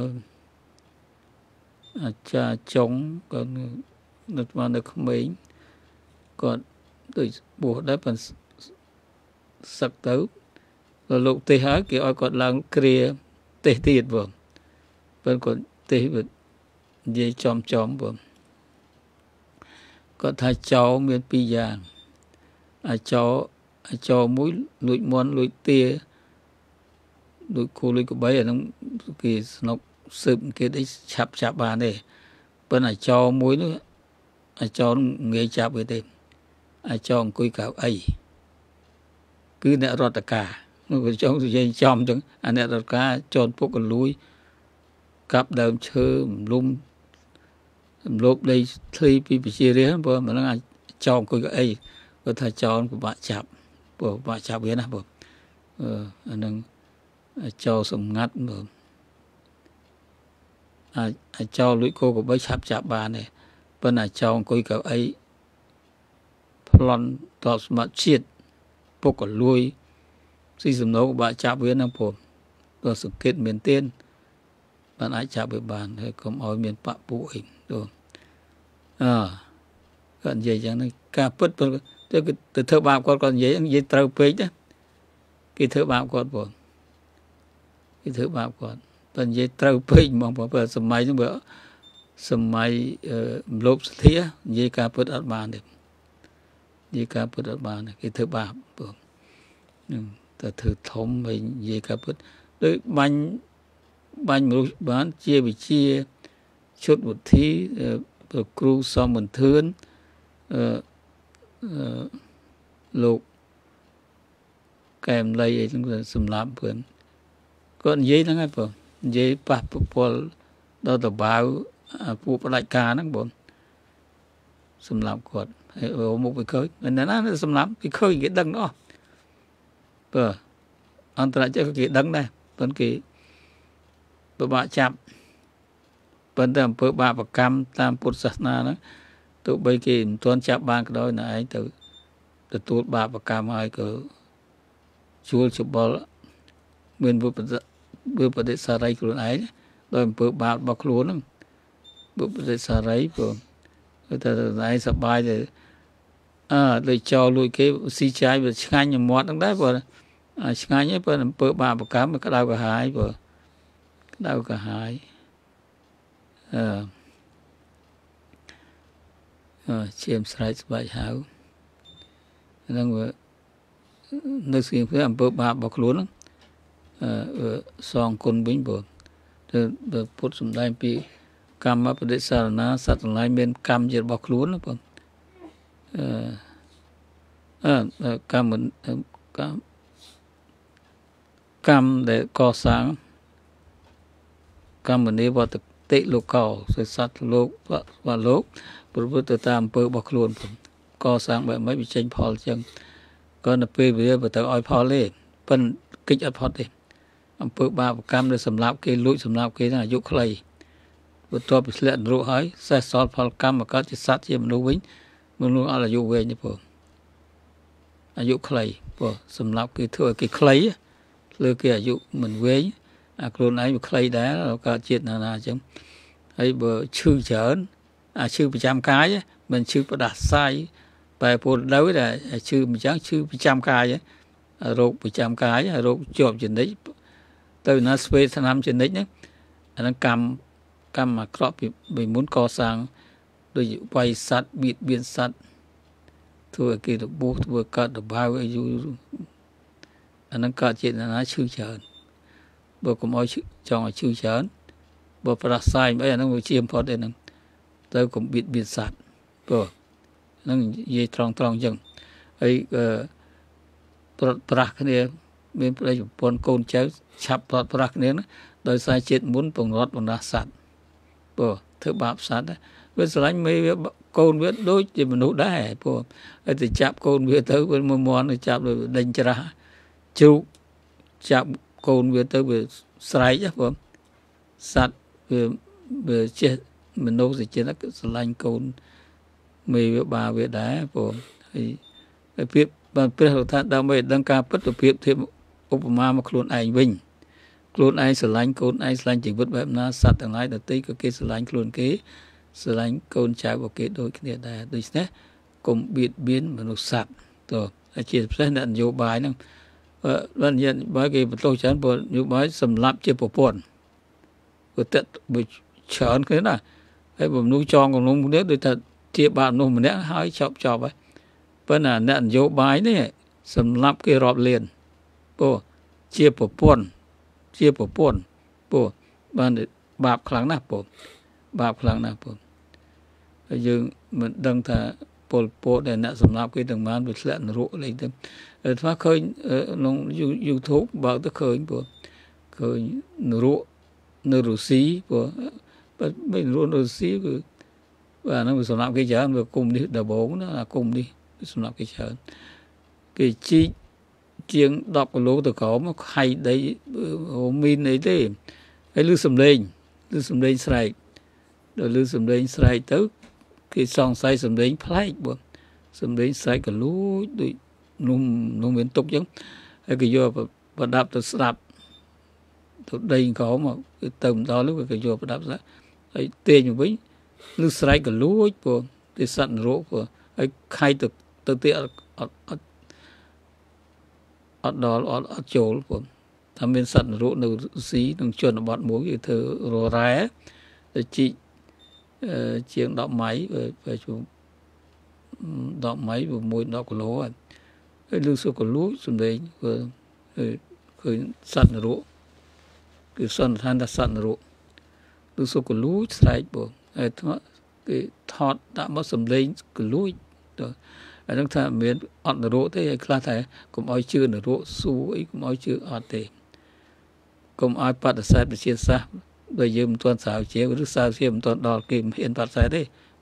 អាចារ្យចុងក៏នៅមកនៅក្មេងគាត់ដូចបួសដែរប៉ុន្តែសឹកទៅដល់លោកទេសហើយគេឲ្យគាត់ឡើងគ្រាទេសទៀតបងប៉ុន្តែគាត់ទេសវានិយាយចំចំបងគាត់ថាចោលមានពីរយ៉ាងអាចោអាចោមួយលួចមន់លួចទាលួចគោលួចក្បីអាហ្នឹងគេស្នុកស៊ើបគេអីឆាប់ឆាប់បានទេប៉ុន្តែអាចោមួយនោះអាចោងាយចាប់វាទេអាចោអង្គុយកៅអីគឺអ្នករដ្ឋការនោះក៏ចង់និយាយចំអញ្ចឹងអាអ្នករដ្ឋការចនពុកកលួយកាប់ដើមឈើរំលំរំលោភដីធ្លីពីប្រជារាស្ត្រព្រោះមិនហ្នឹងអាចចោអង្គុយកៅអីគាត់ថាចោពិបាកចាប់ព្រោះពិបាកចាប់វាណាព្រោះអឺអាហ្នឹងចោសម្ងាត់មើលអាចអាចចោលួចគោកបីឆាប់ចាប់បានទេប៉ុន្តែចោអង្គុយកៅអីប្លន់ទ្រព្យសម្បត្តិជាតិពុកកលួយស៊ីសំណូកបាក់ចាប់វាហ្នឹងព្រោះទៅសង្កេតមានទៀនបានអាចចាប់វាបានហើយកុំឲ្យមានបពុអីទៅអើគាត់និយាយយ៉ាងហ្នឹងការពិតទៅទៅធ្វើបាបគាត់គាត់និយាយនិយាយត្រូវពេកណាគេធ្វើបាបគាត់ព្រោះគេធ្វើបាបគាត់តែនិយាយត្រូវពេកហ្មងព្រោះសម័យហ្នឹងបើសម័យលោភសទ្ធានិយាយការពិតអត់បានទេនិយាយការពិតអត់បានគេធ្វើបាបព្រោះនឹងតែធ្វើធំហើយនិយាយការពិតដូចបាញ់បាញ់មនុស្សបានជាវិជាឈុតវិធីគ្រូសមមន្ទឿនអឺលោកកែមលៃអីហ្នឹងសម្រាប់ព្រឹងគាត់និយាយហ្នឹងហើយបងនិយាយប៉ះពពលដល់តបាវពួកផ្ដាច់ការហ្នឹងបងសម្រាប់គាត់ហើយមុខវាឃើញណាណាសម្រាប់វាឃើញគេដឹងអស់បើអន្តរជាតិគេដឹងដែរប៉ុន្តែគេពិបាកចាប់ប៉ុន្តែអំពើបាបកម្មតាមពុទ្ធសាសនាហ្នឹងទោះបីគេមិនទាន់ចាប់បានក៏ដោយណែឯងទៅទទួលបាបកម្មហើយក៏ជួលច្បល់មានវិបត្តិវិបត្តិសារីខ្លួនឯងដោយអំពើបាបរបស់ខ្លួនហ្នឹងវិបត្តិសារីព្រោះតែឯងសប្បាយទៅអើដូចចោលលួចគេស៊ីចាយវាឆ្ងាញ់មាត់ហ្នឹងដែរព្រោះឆ្ងាញ់ហ្នឹងព្រោះអំពើបាបកម្មក្តៅក្រហាយព្រោះក្តៅក្រហាយអឺអឺឈាមស្រែកស្បែកហៅហ្នឹងវានៅស្គៀងព្រៃអំពើបាបរបស់ខ្លួនហ្នឹងអឺសងគុណវិញព្រោះទៅពុទ្ធសំដែងពីកម្មបដិសារណាសត្វទាំងឡាយមានកម្មជារបស់ខ្លួនណាបងអឺអឺកម្មកម្មកម្មដែលកសាងកម្មនិវត្តតិលោកោសត្វលោកវត្តលោកប្រព្រឹត្តទៅតាមអំពើរបស់ខ្លួនផងកសាងបែបម៉េចវាចេញផលចឹងក៏នៅពេលវាទៅឲ្យផលទេប៉ុន្តែកិច្ចអត់ផុតទេអំពើបាបកម្មដែលសម្លាប់គេលួចសម្លាប់គេហ្នឹងអាយុខ្លីបន្ទាប់ពីធ្លាក់នរកហើយសេះសល់ផលកម្មមកកើតជាសត្វជាមនុស្សវិញមនុស្សអត់អាយុវែងទេបងអាយុខ្លីបងសម្លាប់គេធ្វើឲ្យគេខ្លីលើគេអាយុមិនវែងអាខ្លួនឯងវាខ្លីដែរកើតជាតិណាណាអញ្ចឹងហើយបើឈឺច្រើនអាឈឺប្រចាំកាយមិនឈឺផ្ដាសាយបែបពលទៅតែឈឺអញ្ចឹងឈឺប្រចាំកាយរោគប្រចាំកាយរោគជាប់ចនិចទៅណាស្វេថ្នាំចនិចហ្នឹងអាហ្នឹងកម្មកម្មអាក្រក់ពីមុនកសាងដូចវាយសត្វបៀតបៀនសត្វធ្វើឲ្យគេរបួសធ្វើកើតដបៅឲ្យយូរអាហ្នឹងកើតចេតនាឈឺច្រើនបើកុំឲ្យចង់ឲ្យឈឺច្រើនបើប្រដាសាយអីអាហ្នឹងវាជាផុតទេហ្នឹងទៅកុំបៀតបៀនសត្វព្រោះហ្នឹងនិយាយត្រង់ត្រង់អញ្ចឹងហើយប្រត់ប្រាស់គ្នាមានប្តីប្រពន្ធកូនចៅឆាប់ប្រត់ប្រាស់គ្នាដោយសារជាតិមុនបង្រត់បណ្ដាសត្វព្រោះធ្វើបាបសត្វវាស្រឡាញ់មេវាកូនវាដូចជាមនុស្សដែរព្រោះហើយទៅចាប់កូនវាទៅវាមកមន់ចាប់ដូចដេញច្រាស់ជ្រូកចាប់កូនវាទៅវាស្រែកព្រោះសត្វវាវាចេះមនុស្សទៅជាស្រឡាញ់កូនមេវាបាវាដែរព្រោះហើយហើយភាពបានព្រះលោកថាដើម្បីដឹងការពិតទៅភាពធៀបឧបមាមកខ្លួនឯងវិញខ្លួនឯងស្រឡាញ់កូនឯងស្រឡាញ់ជីវិតបែបណាសត្វទាំងឡាយដទៃក៏គេស្រឡាញ់ខ្លួនគេស្រឡាញ់កូនចៅរបស់គេដូចគ្នាដែរដូច្នេះកុំបៀតបៀនមនុស្សសត្វទៅជាពិសេសអ្នកនយោបាយហ្នឹងបើនិយាយបើគេបន្ទោសច្រើនព្រោះនយោបាយសម្លាប់ជាប្រព័ន្ធព្រោះតែច្រើនគ្នាណាហើយបើមនុស្សចងកំណុំគ្នាដូចថាជាបាបមនុស្សម្នាក់ហើយចប់ចប់ហើយប៉ុន្តែអ្នកនយោបាយនេះសម្លាប់គេរាប់លានព្រោះជាប្រព័ន្ធជាប្រព័ន្ធព្រោះបានបាបខ្លាំងណាស់ព្រោះបាបខ្លាំងណាស់ព្រោះហើយយើងមិនដឹងថាពលពតដែលអ្នកសម្លាប់គេទាំងបានវាធ្លាក់នរកលេងទៅថាឃើញក្នុង YouTube បើកទៅឃើញព្រោះឃើញនរកនៅរុស្ស៊ីព្រោះមិននរកនៅរុស្ស៊ីគឺបាទហ្នឹងវាសម្លាប់គេច្រើនវាគុំនេះដបងណាអាគុំនេះសម្លាប់គេច្រើនគេជីកជាងដប់គីឡូទៅក្រោមខៃដីមីនអីទេហើយលឺសំឡេងលឺសំឡេងស្រែកដល់លឺសំឡេងស្រែកទៅគេសង្ស័យសំឡេងប្លែកបងសំឡេងស្រែកក៏លួចដូចนุ่มนุ่มមានទុកអញ្ចឹងហើយគេយកប្រដាប់ទៅស្ដាប់ទៅដីក្រោមទៅម្ដងនោះគេយកប្រដាប់ស្ដាប់ហើយទាញមកវិញលឺស្រែកក៏លួចព្រោះទីសត្វនរកព្រោះហើយខៃទៅទៅទីអត់អត់អត់អត់ដល់អត់អត់ចូលព្រោះថាមានសត្វនរកនៅស៊ីក្នុងជនបទមួយគេធ្វើររ៉ែទៅជីកជាង10ម៉ៃទៅជួ10ម៉ៃមួយ10គីឡូហើយហើយលឺសុកលួចសំឡេងឃើញសត្វនរកគឺសន្និដ្ឋានថាសត្វនរកលឺសុកលួចស្រែកបងហើយគេថតដាក់មកសំឡេងកលួចទៅអាហ្នឹងថាមានអត់នរកទេហើយខ្លះតែកុំឲ្យជឿនរកស៊ូអីកុំឲ្យជឿអត់ទេកុំឲ្យបដិសេធវិទ្យាសាស្ត្រដោយយើងមិនទាន់ស្រាវជ្រាវឬស្រាវជ្រាវមិនទាន់ដល់គេមិនហ៊ានបដិសេធទេ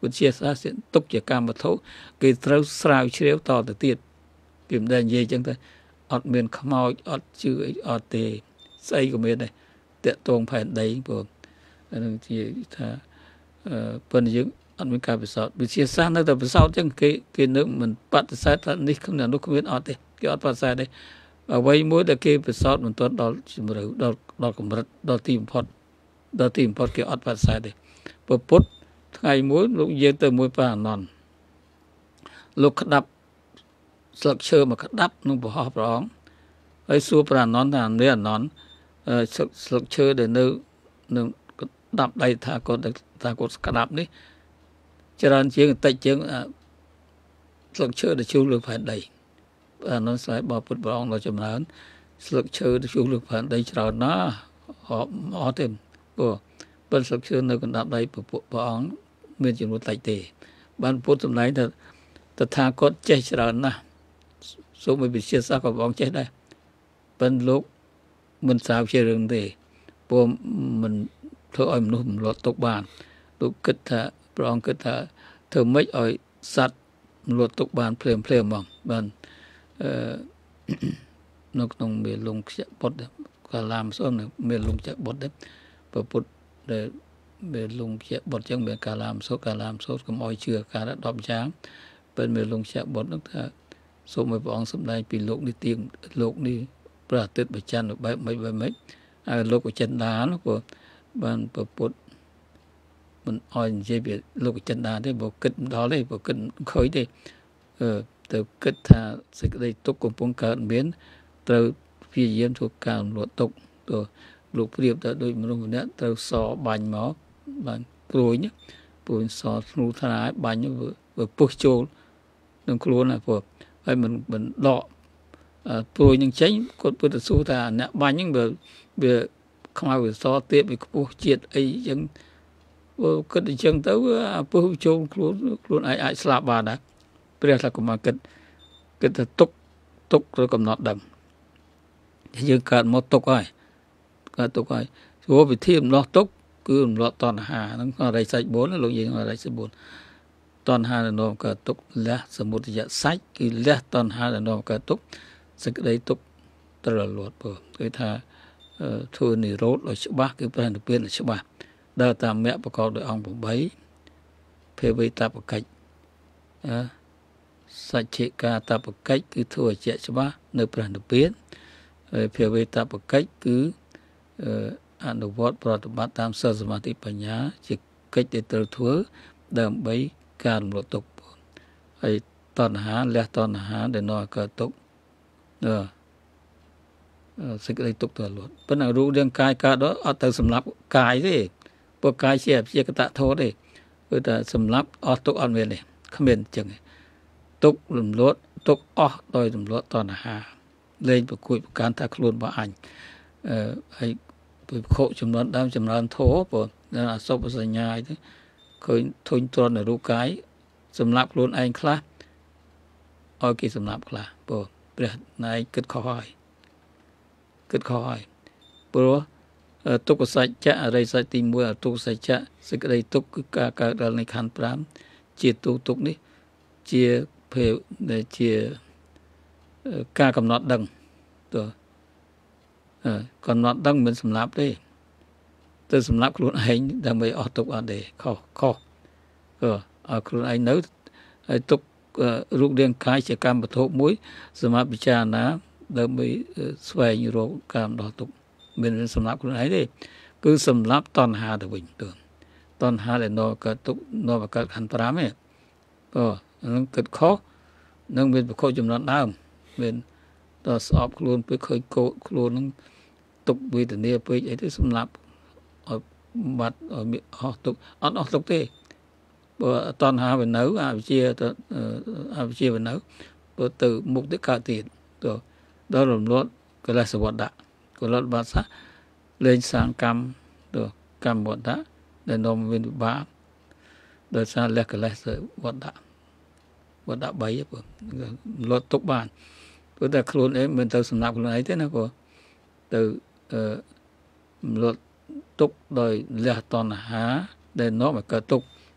វិទ្យាសាស្ត្រទុកជាកម្មវត្ថុគេត្រូវស្រាវជ្រាវតទៅទៀតគេមិនដែលនិយាយអញ្ចឹងទៅអត់មានខ្មោចអត់ជឿអត់ទេស្អីក៏មានដែរតាក់ទងផែនដីបងអានឹងជាថាអឺប៉ុន្តែយើងអត់មានការពិសោធន៍វិទ្យាសាស្ត្រនៅតែពិសោធន៍អញ្ចឹងគេគេនៅមិនបដិសេធថានេះគ្មាននោះគ្មានអត់ទេគេអត់បដិសេធទេអ្វីមួយដែលគេពិសោធន៍មិនទាន់ដល់ជំរឿដល់ដល់កម្រិតដល់ទីបំផុតដល់ទីបំផុតគេអត់បដិសេធទេពុទ្ធថ្ងៃមួយលោកយើងទៅមួយព្រះអានន្ទលោកក្តាប់ស្លឹកឈើមកក្តាប់នឹងប្រហោះព្រះអង្គហើយសួរព្រះអានន្ទថានេះអានន្ទស្លឹកឈើដែលនៅនឹងក្តាប់ដៃថាគាត់ថាគាត់ក្តាប់នេះច្រើនជាងតិចជាងស្លឹកឈើដែលជួសលើផែនដីអានន្ទស្លាយបបពុទ្ធព្រះអង្គដ៏ចម្រើនស្លឹកឈើដែលជួសលើផែនដីច្រើនណាស់អត់ទេព្រោះប៉ុន្តែស្លឹកឈើនៅកណ្ដាប់ដៃព្រះអង្គមានចំនួនតិចទេបានពុទ្ធសម្ដែងថាតថាគតចេះច្រើនណាស់សូមឲ្យវិទ្យាសាស្ត្រក៏ព្រះអង្គចេះដែរប៉ុន្តែលោកមិនស្រាវជ្រាវរឿងទេព្រោះមិនធ្វើឲ្យមនុស្សម្លត់ទុកបានលោកគិតថាព្រះអង្គគិតថាធ្វើម៉េចឲ្យសត្វម្លត់ទុកបានភ្លាមភ្លាមហ្មងបានអឺនៅក្នុងមេលងខ្ជាបុតកាលាមសូមមេលងខ្ជាបុតព្រះពុទ្ធដែលមេលងខ្ជាបុតចឹងមានកាលាមសូកាលាមសូកុំឲ្យជឿការដប់យ៉ាងពេលមេលងខ្ជាបុតនោះថាសូមឲ្យព្រះអង្គសម្ដែងពីលោកនេះទៀងលោកនេះព្រះអាទិត្យបច្ច័នបែបមិនបែបមិនហើយលោកអចិន្តានោះក៏បានព្រះពុទ្ធមិនអោយនិយាយពីលោកចិន្តាទេបើគិតមិនដល់ទេបើគិតឃើញទេអឺទៅគិតថាសេចក្តីទុកកំពុងកើតមានត្រូវព្យាយាមធ្វើការរំលត់ទុកទៅលោកព្រៀបទៅដូចមនុស្សម្នាក់ត្រូវសបាញ់មកបានព្រួយព្រួយសធ្នូថ្នាយបាញ់វាពុះចូលនឹងខ្លួនណាព្រោះហើយមិនមិនដកព្រួយនឹងចេញគាត់ពុទ្ធសួរថាអ្នកបាញ់ហ្នឹងវាវាខ្មៅវាសទៀតវាខ្ពស់ជាតិអីចឹងគិតអញ្ចឹងទៅអាពុះចូលខ្លួនខ្លួនឯងអាចស្លាប់បានដែរព្រះថាកុំមកគិតគិតថាទុកទុកឬកំណត់ដឹងយើងកើតមកទុកហើយកើតទុកហើយព្រោះវិធីរំដោះទុកគឺរំដោះតណ្ហាហ្នឹងអរិយសច្ចបួនលោកយើងអរិយសច្ចបួនតណ្ហាដែលនាំកើតទុកលះសមុទយសច្ចគឺលះតណ្ហាដែលនាំកើតទុកសេចក្តីទុកត្រលត់ព្រោះគឺថាធ្វើនិរោធឲ្យច្បាស់គឺប្រតិពានឲ្យច្បាស់ដើរតាមមគ្គប្រកបដោយអង្គeightភេវេតបកិច្ចអសច្ចិកាតបកិច្ចគឺធ្វើឲ្យជាក់ច្បាស់នៅប្រតិពានហើយភេវេតបកិច្ចគឺអនុវត្តប្រតិបត្តិតាមសិលសមាធិបញ្ញាជាកិច្ចដែលត្រូវធ្វើដើម្បីការរំលត់ទុកហើយតណ្ហាលះតណ្ហាដែលនាំឲ្យកើតទុកអឺសេចក្តីទុកទៅលត់ប៉ុន្តែរូបរាងកាយកើតអត់ទៅសម្រាប់កាយទេព្រោះកាយជាអព្យាកតធម៌ទេគឺតែសម្រាប់អស់ទុកអត់មានទេគ្មានអញ្ចឹងទុករំលត់ទុកអស់ដោយរំលត់តណ្ហាលែងប្រគួតប្រកាន់ថាខ្លួនរបស់អញអឺហើយពិខុចំនួនដើមចម្រើនធម៌ព្រោះអសុបសញ្ញាទៅឃើញធុញទ្រាន់នៅរូបកាយសម្រាប់ខ្លួនឯងខ្លះឲ្យគេសម្រាប់ខ្លះព្រោះព្រះណៃគិតខុសហើយគិតខុសហើយព្រោះទុក្ខសច្ចៈអរិយសច្ចទីoneទុក្ខសច្ចៈសេចក្តីទុក្ខគឺការកើតដល់នៃខណ្ឌfiveជាទូទុក្ខនេះជាភេដែលជាការកំណត់ដឹងទៅកំណត់ដឹងមិនសម្រាប់ទេទៅសម្រាប់ខ្លួនឯងដើម្បីអស់ទុក្ខអត់ទេខុសខុសក៏ឲ្យខ្លួនឯងនៅហើយទុក្ខរូបរាងកាយជាកម្មវត្ថុមួយសម្រាប់ពិចារណាដើម្បីស្វែងរកការដោះទុក្ខមិនសម្រាប់ខ្លួនឯងទេគឺសម្រាប់តណ្ហាទៅវិញទៅតណ្ហាដែលនាំកើតទុក្ខនាំឲ្យកើតខណ្ឌfiveទេក៏នឹងគិតខុសនឹងមានប្រខុសចំនួនដើមមានដល់ស្អប់ខ្លួនពេលឃើញកោខ្លួននឹងទុក្ខវេទនាពេកអីទៅសម្រាប់ឲ្យបាត់ឲ្យអស់ទុក្ខអត់អស់ទុក្ខទេបើតណ្ហាវានៅអវិជ្ជាទៅអវិជ្ជាវានៅបើទៅមុខទៅកើតទៀតទៅដល់រំលត់កិលេសវត្តៈកិលេសបាសៈលែងសាងកម្មទៅកម្មវត្តៈដែលនាំមានវិបាកដោយសារលះកិលេសវត្តៈវត្តៈ3ព្រោះលត់ទុកបានព្រោះតែខ្លួនឯងមិនទៅសម្រាប់ខ្លួនឯងទេណាព្រោះទៅអឺលត់ទុកដោយលះតណ្ហាដែលនាំឲ្យកើតទុក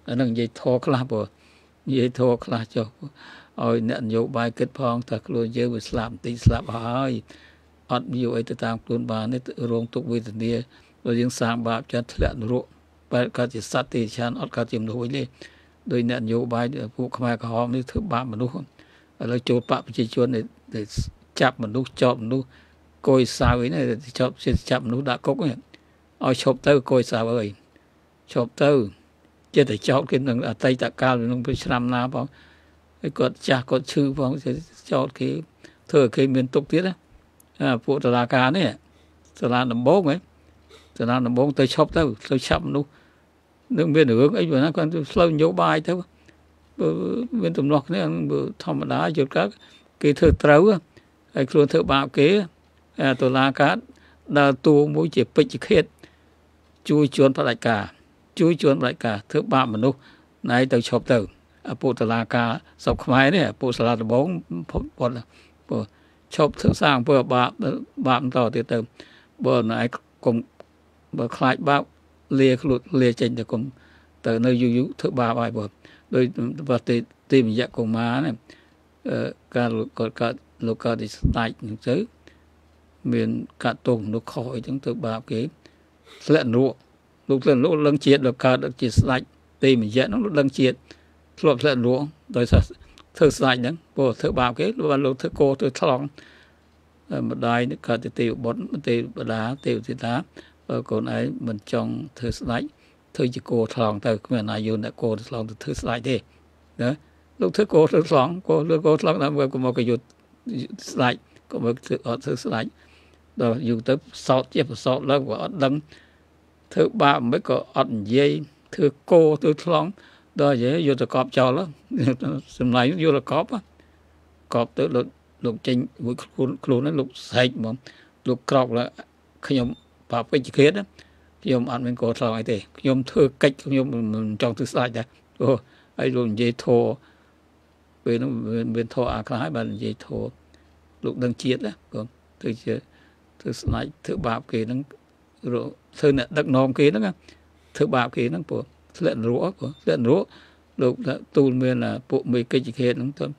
អានឹងនិយាយធរខ្លះព្រោះនិយាយធរខ្លះចុះឲ្យអ្នកនយោបាយគិតផងថាខ្លួនយើងវាស្លាប់បន្តិចស្លាប់ហើយអត់មានអីទៅតាមខ្លួនបាននេះរងទុក្ខវេទនាដោយយើងសាងបាបចាត់ធ្លាក់នរកបែរកើតជាសត្វទេឆានអត់កើតជាមនុស្សវិញទេដោយអ្នកនយោបាយពួកខ្មែរក្រហមនេះធ្វើបាបមនុស្សឥឡូវចូលបកប្រជាជនដែលចាប់មនុស្សចោទមនុស្សគយសៅអីនេះចោទចាប់មនុស្សដាក់គុកនេះឲ្យឈប់ទៅគយសៅអើយឈប់ទៅចិត្តតែចោទគេនឹងអតីតកាលក្នុងពេលឆ្នាំណាផងហើយគាត់ចាស់គាត់ឈឺផងចោទគេធ្វើឲ្យគេមានទុកទៀតណាពួកតុលាការនេះសាលាដំបងហ៎សាលាដំបងទៅឈប់ទៅទៅឆាប់មនុស្សនឹងមានរឿងអីបើណាគាត់ស្លូវនយោបាយទៅមានទំនាស់គ្នាធម្មតាយល់កើតគេធ្វើត្រូវហើយខ្លួនធ្វើបាបគេតុលាការដើរតួមួយជាពេជ្ជឃាតជួយជួនផ្ដាច់ការជួយជួនផ្ដាច់ការធ្វើបាបមនុស្សណៃទៅឈប់ទៅពួកតុលាការស្រុកខ្មែរនេះពួកសាលាដំបងគាត់ពួកឈប់ធ្វើសាងអំពើបាបបាបតទៀតទៅបើណៃកុំបើខ្លាចបាបលាខ្លួនលាចេញទៅកុំទៅនៅយូរយូរធ្វើបាបហើយបើដោយប្រទេសទីមយៈកុមារនេះការគាត់កើតលោកកើតទីស្ដេចហ្នឹងទៅមានកាត់ទោសមនុស្សខុសអីចឹងទៅបាបគេធ្លាក់នរកលោកធ្លាក់នរកលឹងជាតិលោកកើតជាស្ដេចទីមយៈហ្នឹងលោកលឹងជាតិធ្លាប់ធ្លាក់នរកដោយសារធ្វើស្ដេចហ្នឹងព្រោះធ្វើបាបគេលោកបានលោកធ្វើកោធ្វើថ្លង់ម្ដាយនេះកើតទៅទេវបុត្រទេវតាទេវធីតាបើកូនឯងមិនចង់ធ្វើស្ដេចធ្វើជាគោថ្លង់ទៅគ្មានអាយុអ្នកគោថ្លង់ទៅធ្វើស្ដេចទេណាលោកធ្វើគោធ្វើថ្លង់គោលើគោថ្លង់ដើម្បីកុំមកយុទ្ធស្ដេចកុំមកធ្វើអត់ធ្វើស្ដេចដល់យូរទៅសោតជាប្រសោតឡើងក៏អត់ដឹងធ្វើបាបមិនក៏អត់និយាយធ្វើគោធ្វើថ្លង់ដល់និយាយយកទៅកប់ចោលសម្លាញ់យកទៅកប់កប់ទៅលោកលោកចេញមួយខ្លួនខ្លួនហ្នឹងលោកស្រែកហ្មងលោកក្រោកឡើងខ្ញុំបាពេជ្ជឃាតខ្ញុំអត់មានកោថ្លង់អីទេខ្ញុំធ្វើកិច្ចខ្ញុំមិនចង់ធ្វើស្ដេចដែរអូហើយលោកនិយាយធោពេលហ្នឹងមានធោអាខ្លះហើយបាននិយាយធោលោកដឹងជាតិណាគាត់ធ្វើជាធ្វើស្ដេចធ្វើបាបគេហ្នឹងធ្វើអ្នកដឹកនាំគេហ្នឹងធ្វើបាបគេហ្នឹងព្រោះធ្លាក់នរកព្រោះធ្លាក់នរកលោកទូលមានពួកមេកិច្ចឃាតហ្នឹងទៅ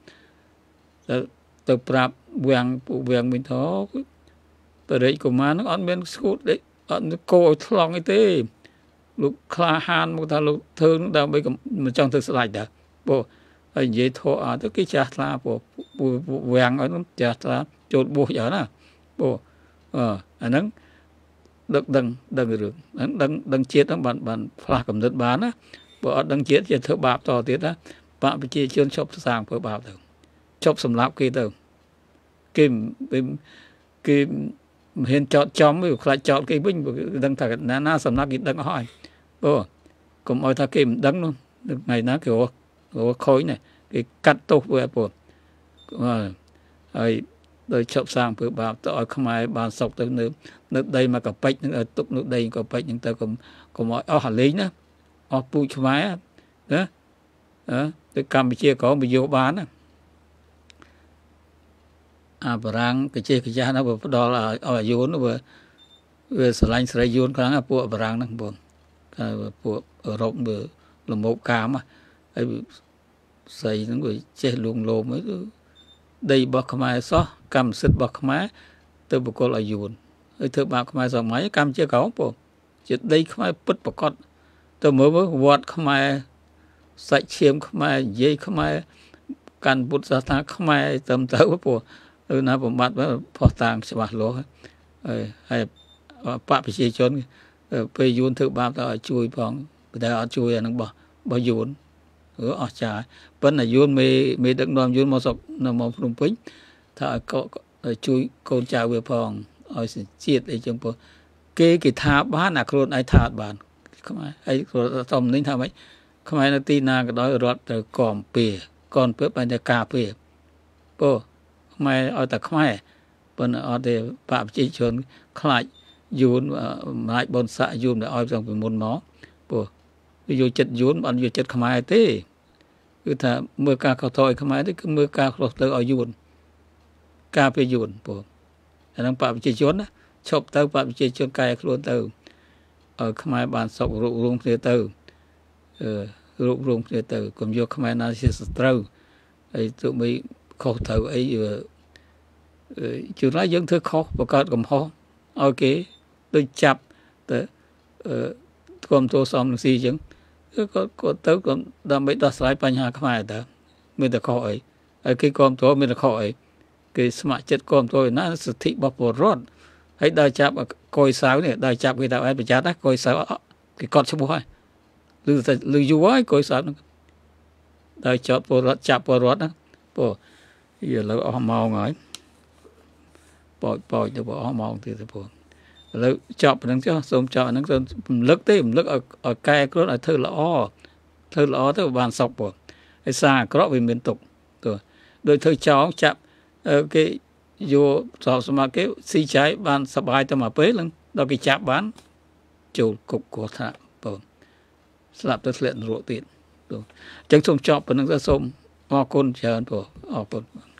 ទៅប្រាប់វាំងពួកវាំងវិញថោបរិយាកុមារហ្នឹងអត់មានស្គូតអត់គោឲ្យថ្លង់អីទេលោកក្លាហានមកថាលោកធ្វើដើម្បីមិនចង់ធ្វើស្ដេចដែរព្រោះហើយនិយាយធោអត់ទៅគេចាស់ថ្លាព្រោះវាំងឲ្យនោះចាស់ថ្លាចូលបួសយ៉ាងណាព្រោះអឺអាហ្នឹងដឹកដឹងដឹងរឿងហ្នឹងដឹងដឹងជាតិហ្នឹងបានបានផ្លាស់កំណត់បានណាបើអត់ដឹងជាតិជាធ្វើបាបតទៀតណាបកប្រជាជនឈប់សាងធ្វើបាបទៅឈប់សម្លាប់គេទៅគេគេមិនហ៊ានចោតចំទេខ្លាចចោតគេវិញដឹងថាណាណាសំណាក់គេដឹងអស់ហើយព្រោះកុំឲ្យថាគេមិនដឹងនោះថ្ងៃណាគេរកខូចនេះគេកាត់ទោសព្រោះព្រោះហើយដោយឈប់សាងអំពើបាបទៅឲ្យខ្មែរបានសុខទៅនៅនៅដីមកកប៉ិចនឹងឲ្យទុកនៅដីកប៉ិចនឹងទៅកុំកុំឲ្យអស់អាលេងណាអស់ពូជខ្មែរណាអឺទៅកម្ពុជាក៏មិនយកបានណាអាបារាំងកជិះកចាស់ណាបើផ្ដល់ឲ្យអាយុនវាវាស្រឡាញ់ស្រីយួនខ្លាំងណាពួកបារាំងហ្នឹងបងគេពួកអឺរ៉ុបវាលំោបកាមហើយស្រីហ្នឹងវាចេះលួងលោមអីដីរបស់ខ្មែរសោះកម្មសិទ្ធិរបស់ខ្មែរទៅបកលអាយុនហើយធ្វើបាបខ្មែរសម័យកម្ពុជាក្រោមបងជាដីខ្មែរពិតប្រកបទៅមើលវត្តខ្មែរសាច់ឈាមខ្មែរនិយាយខ្មែរកាន់ពុទ្ធសាសនាខ្មែរទៅទៅព្រោះទៅណាបំបត្តិផុសតាងច្បាស់លាស់ហើយហើយបកប្រជាជនពេលយួនធ្វើបាបទៅឲ្យជួយផងតែអត់ជួយអានឹងរបស់របស់យួនគឺអស់ចាប៉ុន្តែយួនមេមេដឹកនាំយួនមកស្រុកនៅមកភ្នំពេញថាឲ្យជួយកូនចៅវាផងឲ្យជាតិអីចឹងព្រោះគេគេថាបានអាខ្លួនឯងថាអត់បានខ្មែរហើយសំនេះថាម៉េចខ្មែរនៅទីណាក៏ដោយរត់ទៅកំពៀកនពើបានតែការពៀព្រោះខ្មែរឲ្យតែខ្មែរប៉ុន្តែអត់ទេបកប្រជាជនខ្លាចយួនម្លាយបនស័កយួនទៅឲ្យតាំងពីមុនមកព្រោះវាយកចិត្តយួនអត់យកចិត្តខ្មែរទេគឺថាមើលការខុសត្រូវឲ្យខ្មែរទេគឺមើលការខុសត្រូវឲ្យយួនការពារយួនព្រោះអាហ្នឹងបកប្រជាជនណាឈប់ទៅបកប្រជាជនកែខ្លួនទៅឲ្យខ្មែរបានសុខរួមគ្នាទៅរូបរងគ្នាទៅកុំយកខ្មែរណាជាសត្រូវហើយទោះបីខុសត្រូវអីជួនណាយើងធ្វើខុសបង្កើតកំហុសឲ្យគេដូចចាប់ទៅគុំទោសសំនឹងស៊ីអញ្ចឹងគាត់គាត់ទៅដើម្បីដោះស្រាយបញ្ហាខ្មែរតើមានតែខុសអីហើយគេគុំទោសមានតែខុសអីគេស្ម័គ្រចិត្តគុំទោសណាសិទ្ធិរបស់ពលរដ្ឋហើយដើរចាប់កុយសៅនេះដើរចាប់គេថាឯងប្រយ័ត្នណាកុយសៅគេកត់ឈ្មោះហើយឬតែឬយូរហើយកុយសៅហ្នឹងដើរចាប់ពលរដ្ឋចាប់ពលរដ្ឋណាព្រោះឥឡូវអស់ម៉ោងហើយបោចបោចទៅអស់ម៉ោងទៀតទៅព្រោះឥឡូវចប់ប៉ុណ្្នឹងចុះសូមចប់អាហ្នឹងសូមរំលឹកទេរំលឹកឲ្យកែខ្លួនឲ្យធ្វើល្អធ្វើល្អទៅបានសុខព្រោះហើយសារអាក្រក់វាមានទុកទៅដូចធ្វើចោលចាប់គេយកសោកស្មាគេស៊ីចាយបានសបាយទៅមកពេលហ្នឹងដល់គេចាប់បានចូលគុកគ្រោះថ្នាក់បងស្លាប់ទៅធ្លាក់នរកទៀតទៅអញ្ចឹងសូមចប់ប៉ុណ្្នឹងទៅសូមអរគុណច្រើនបងអរគុណ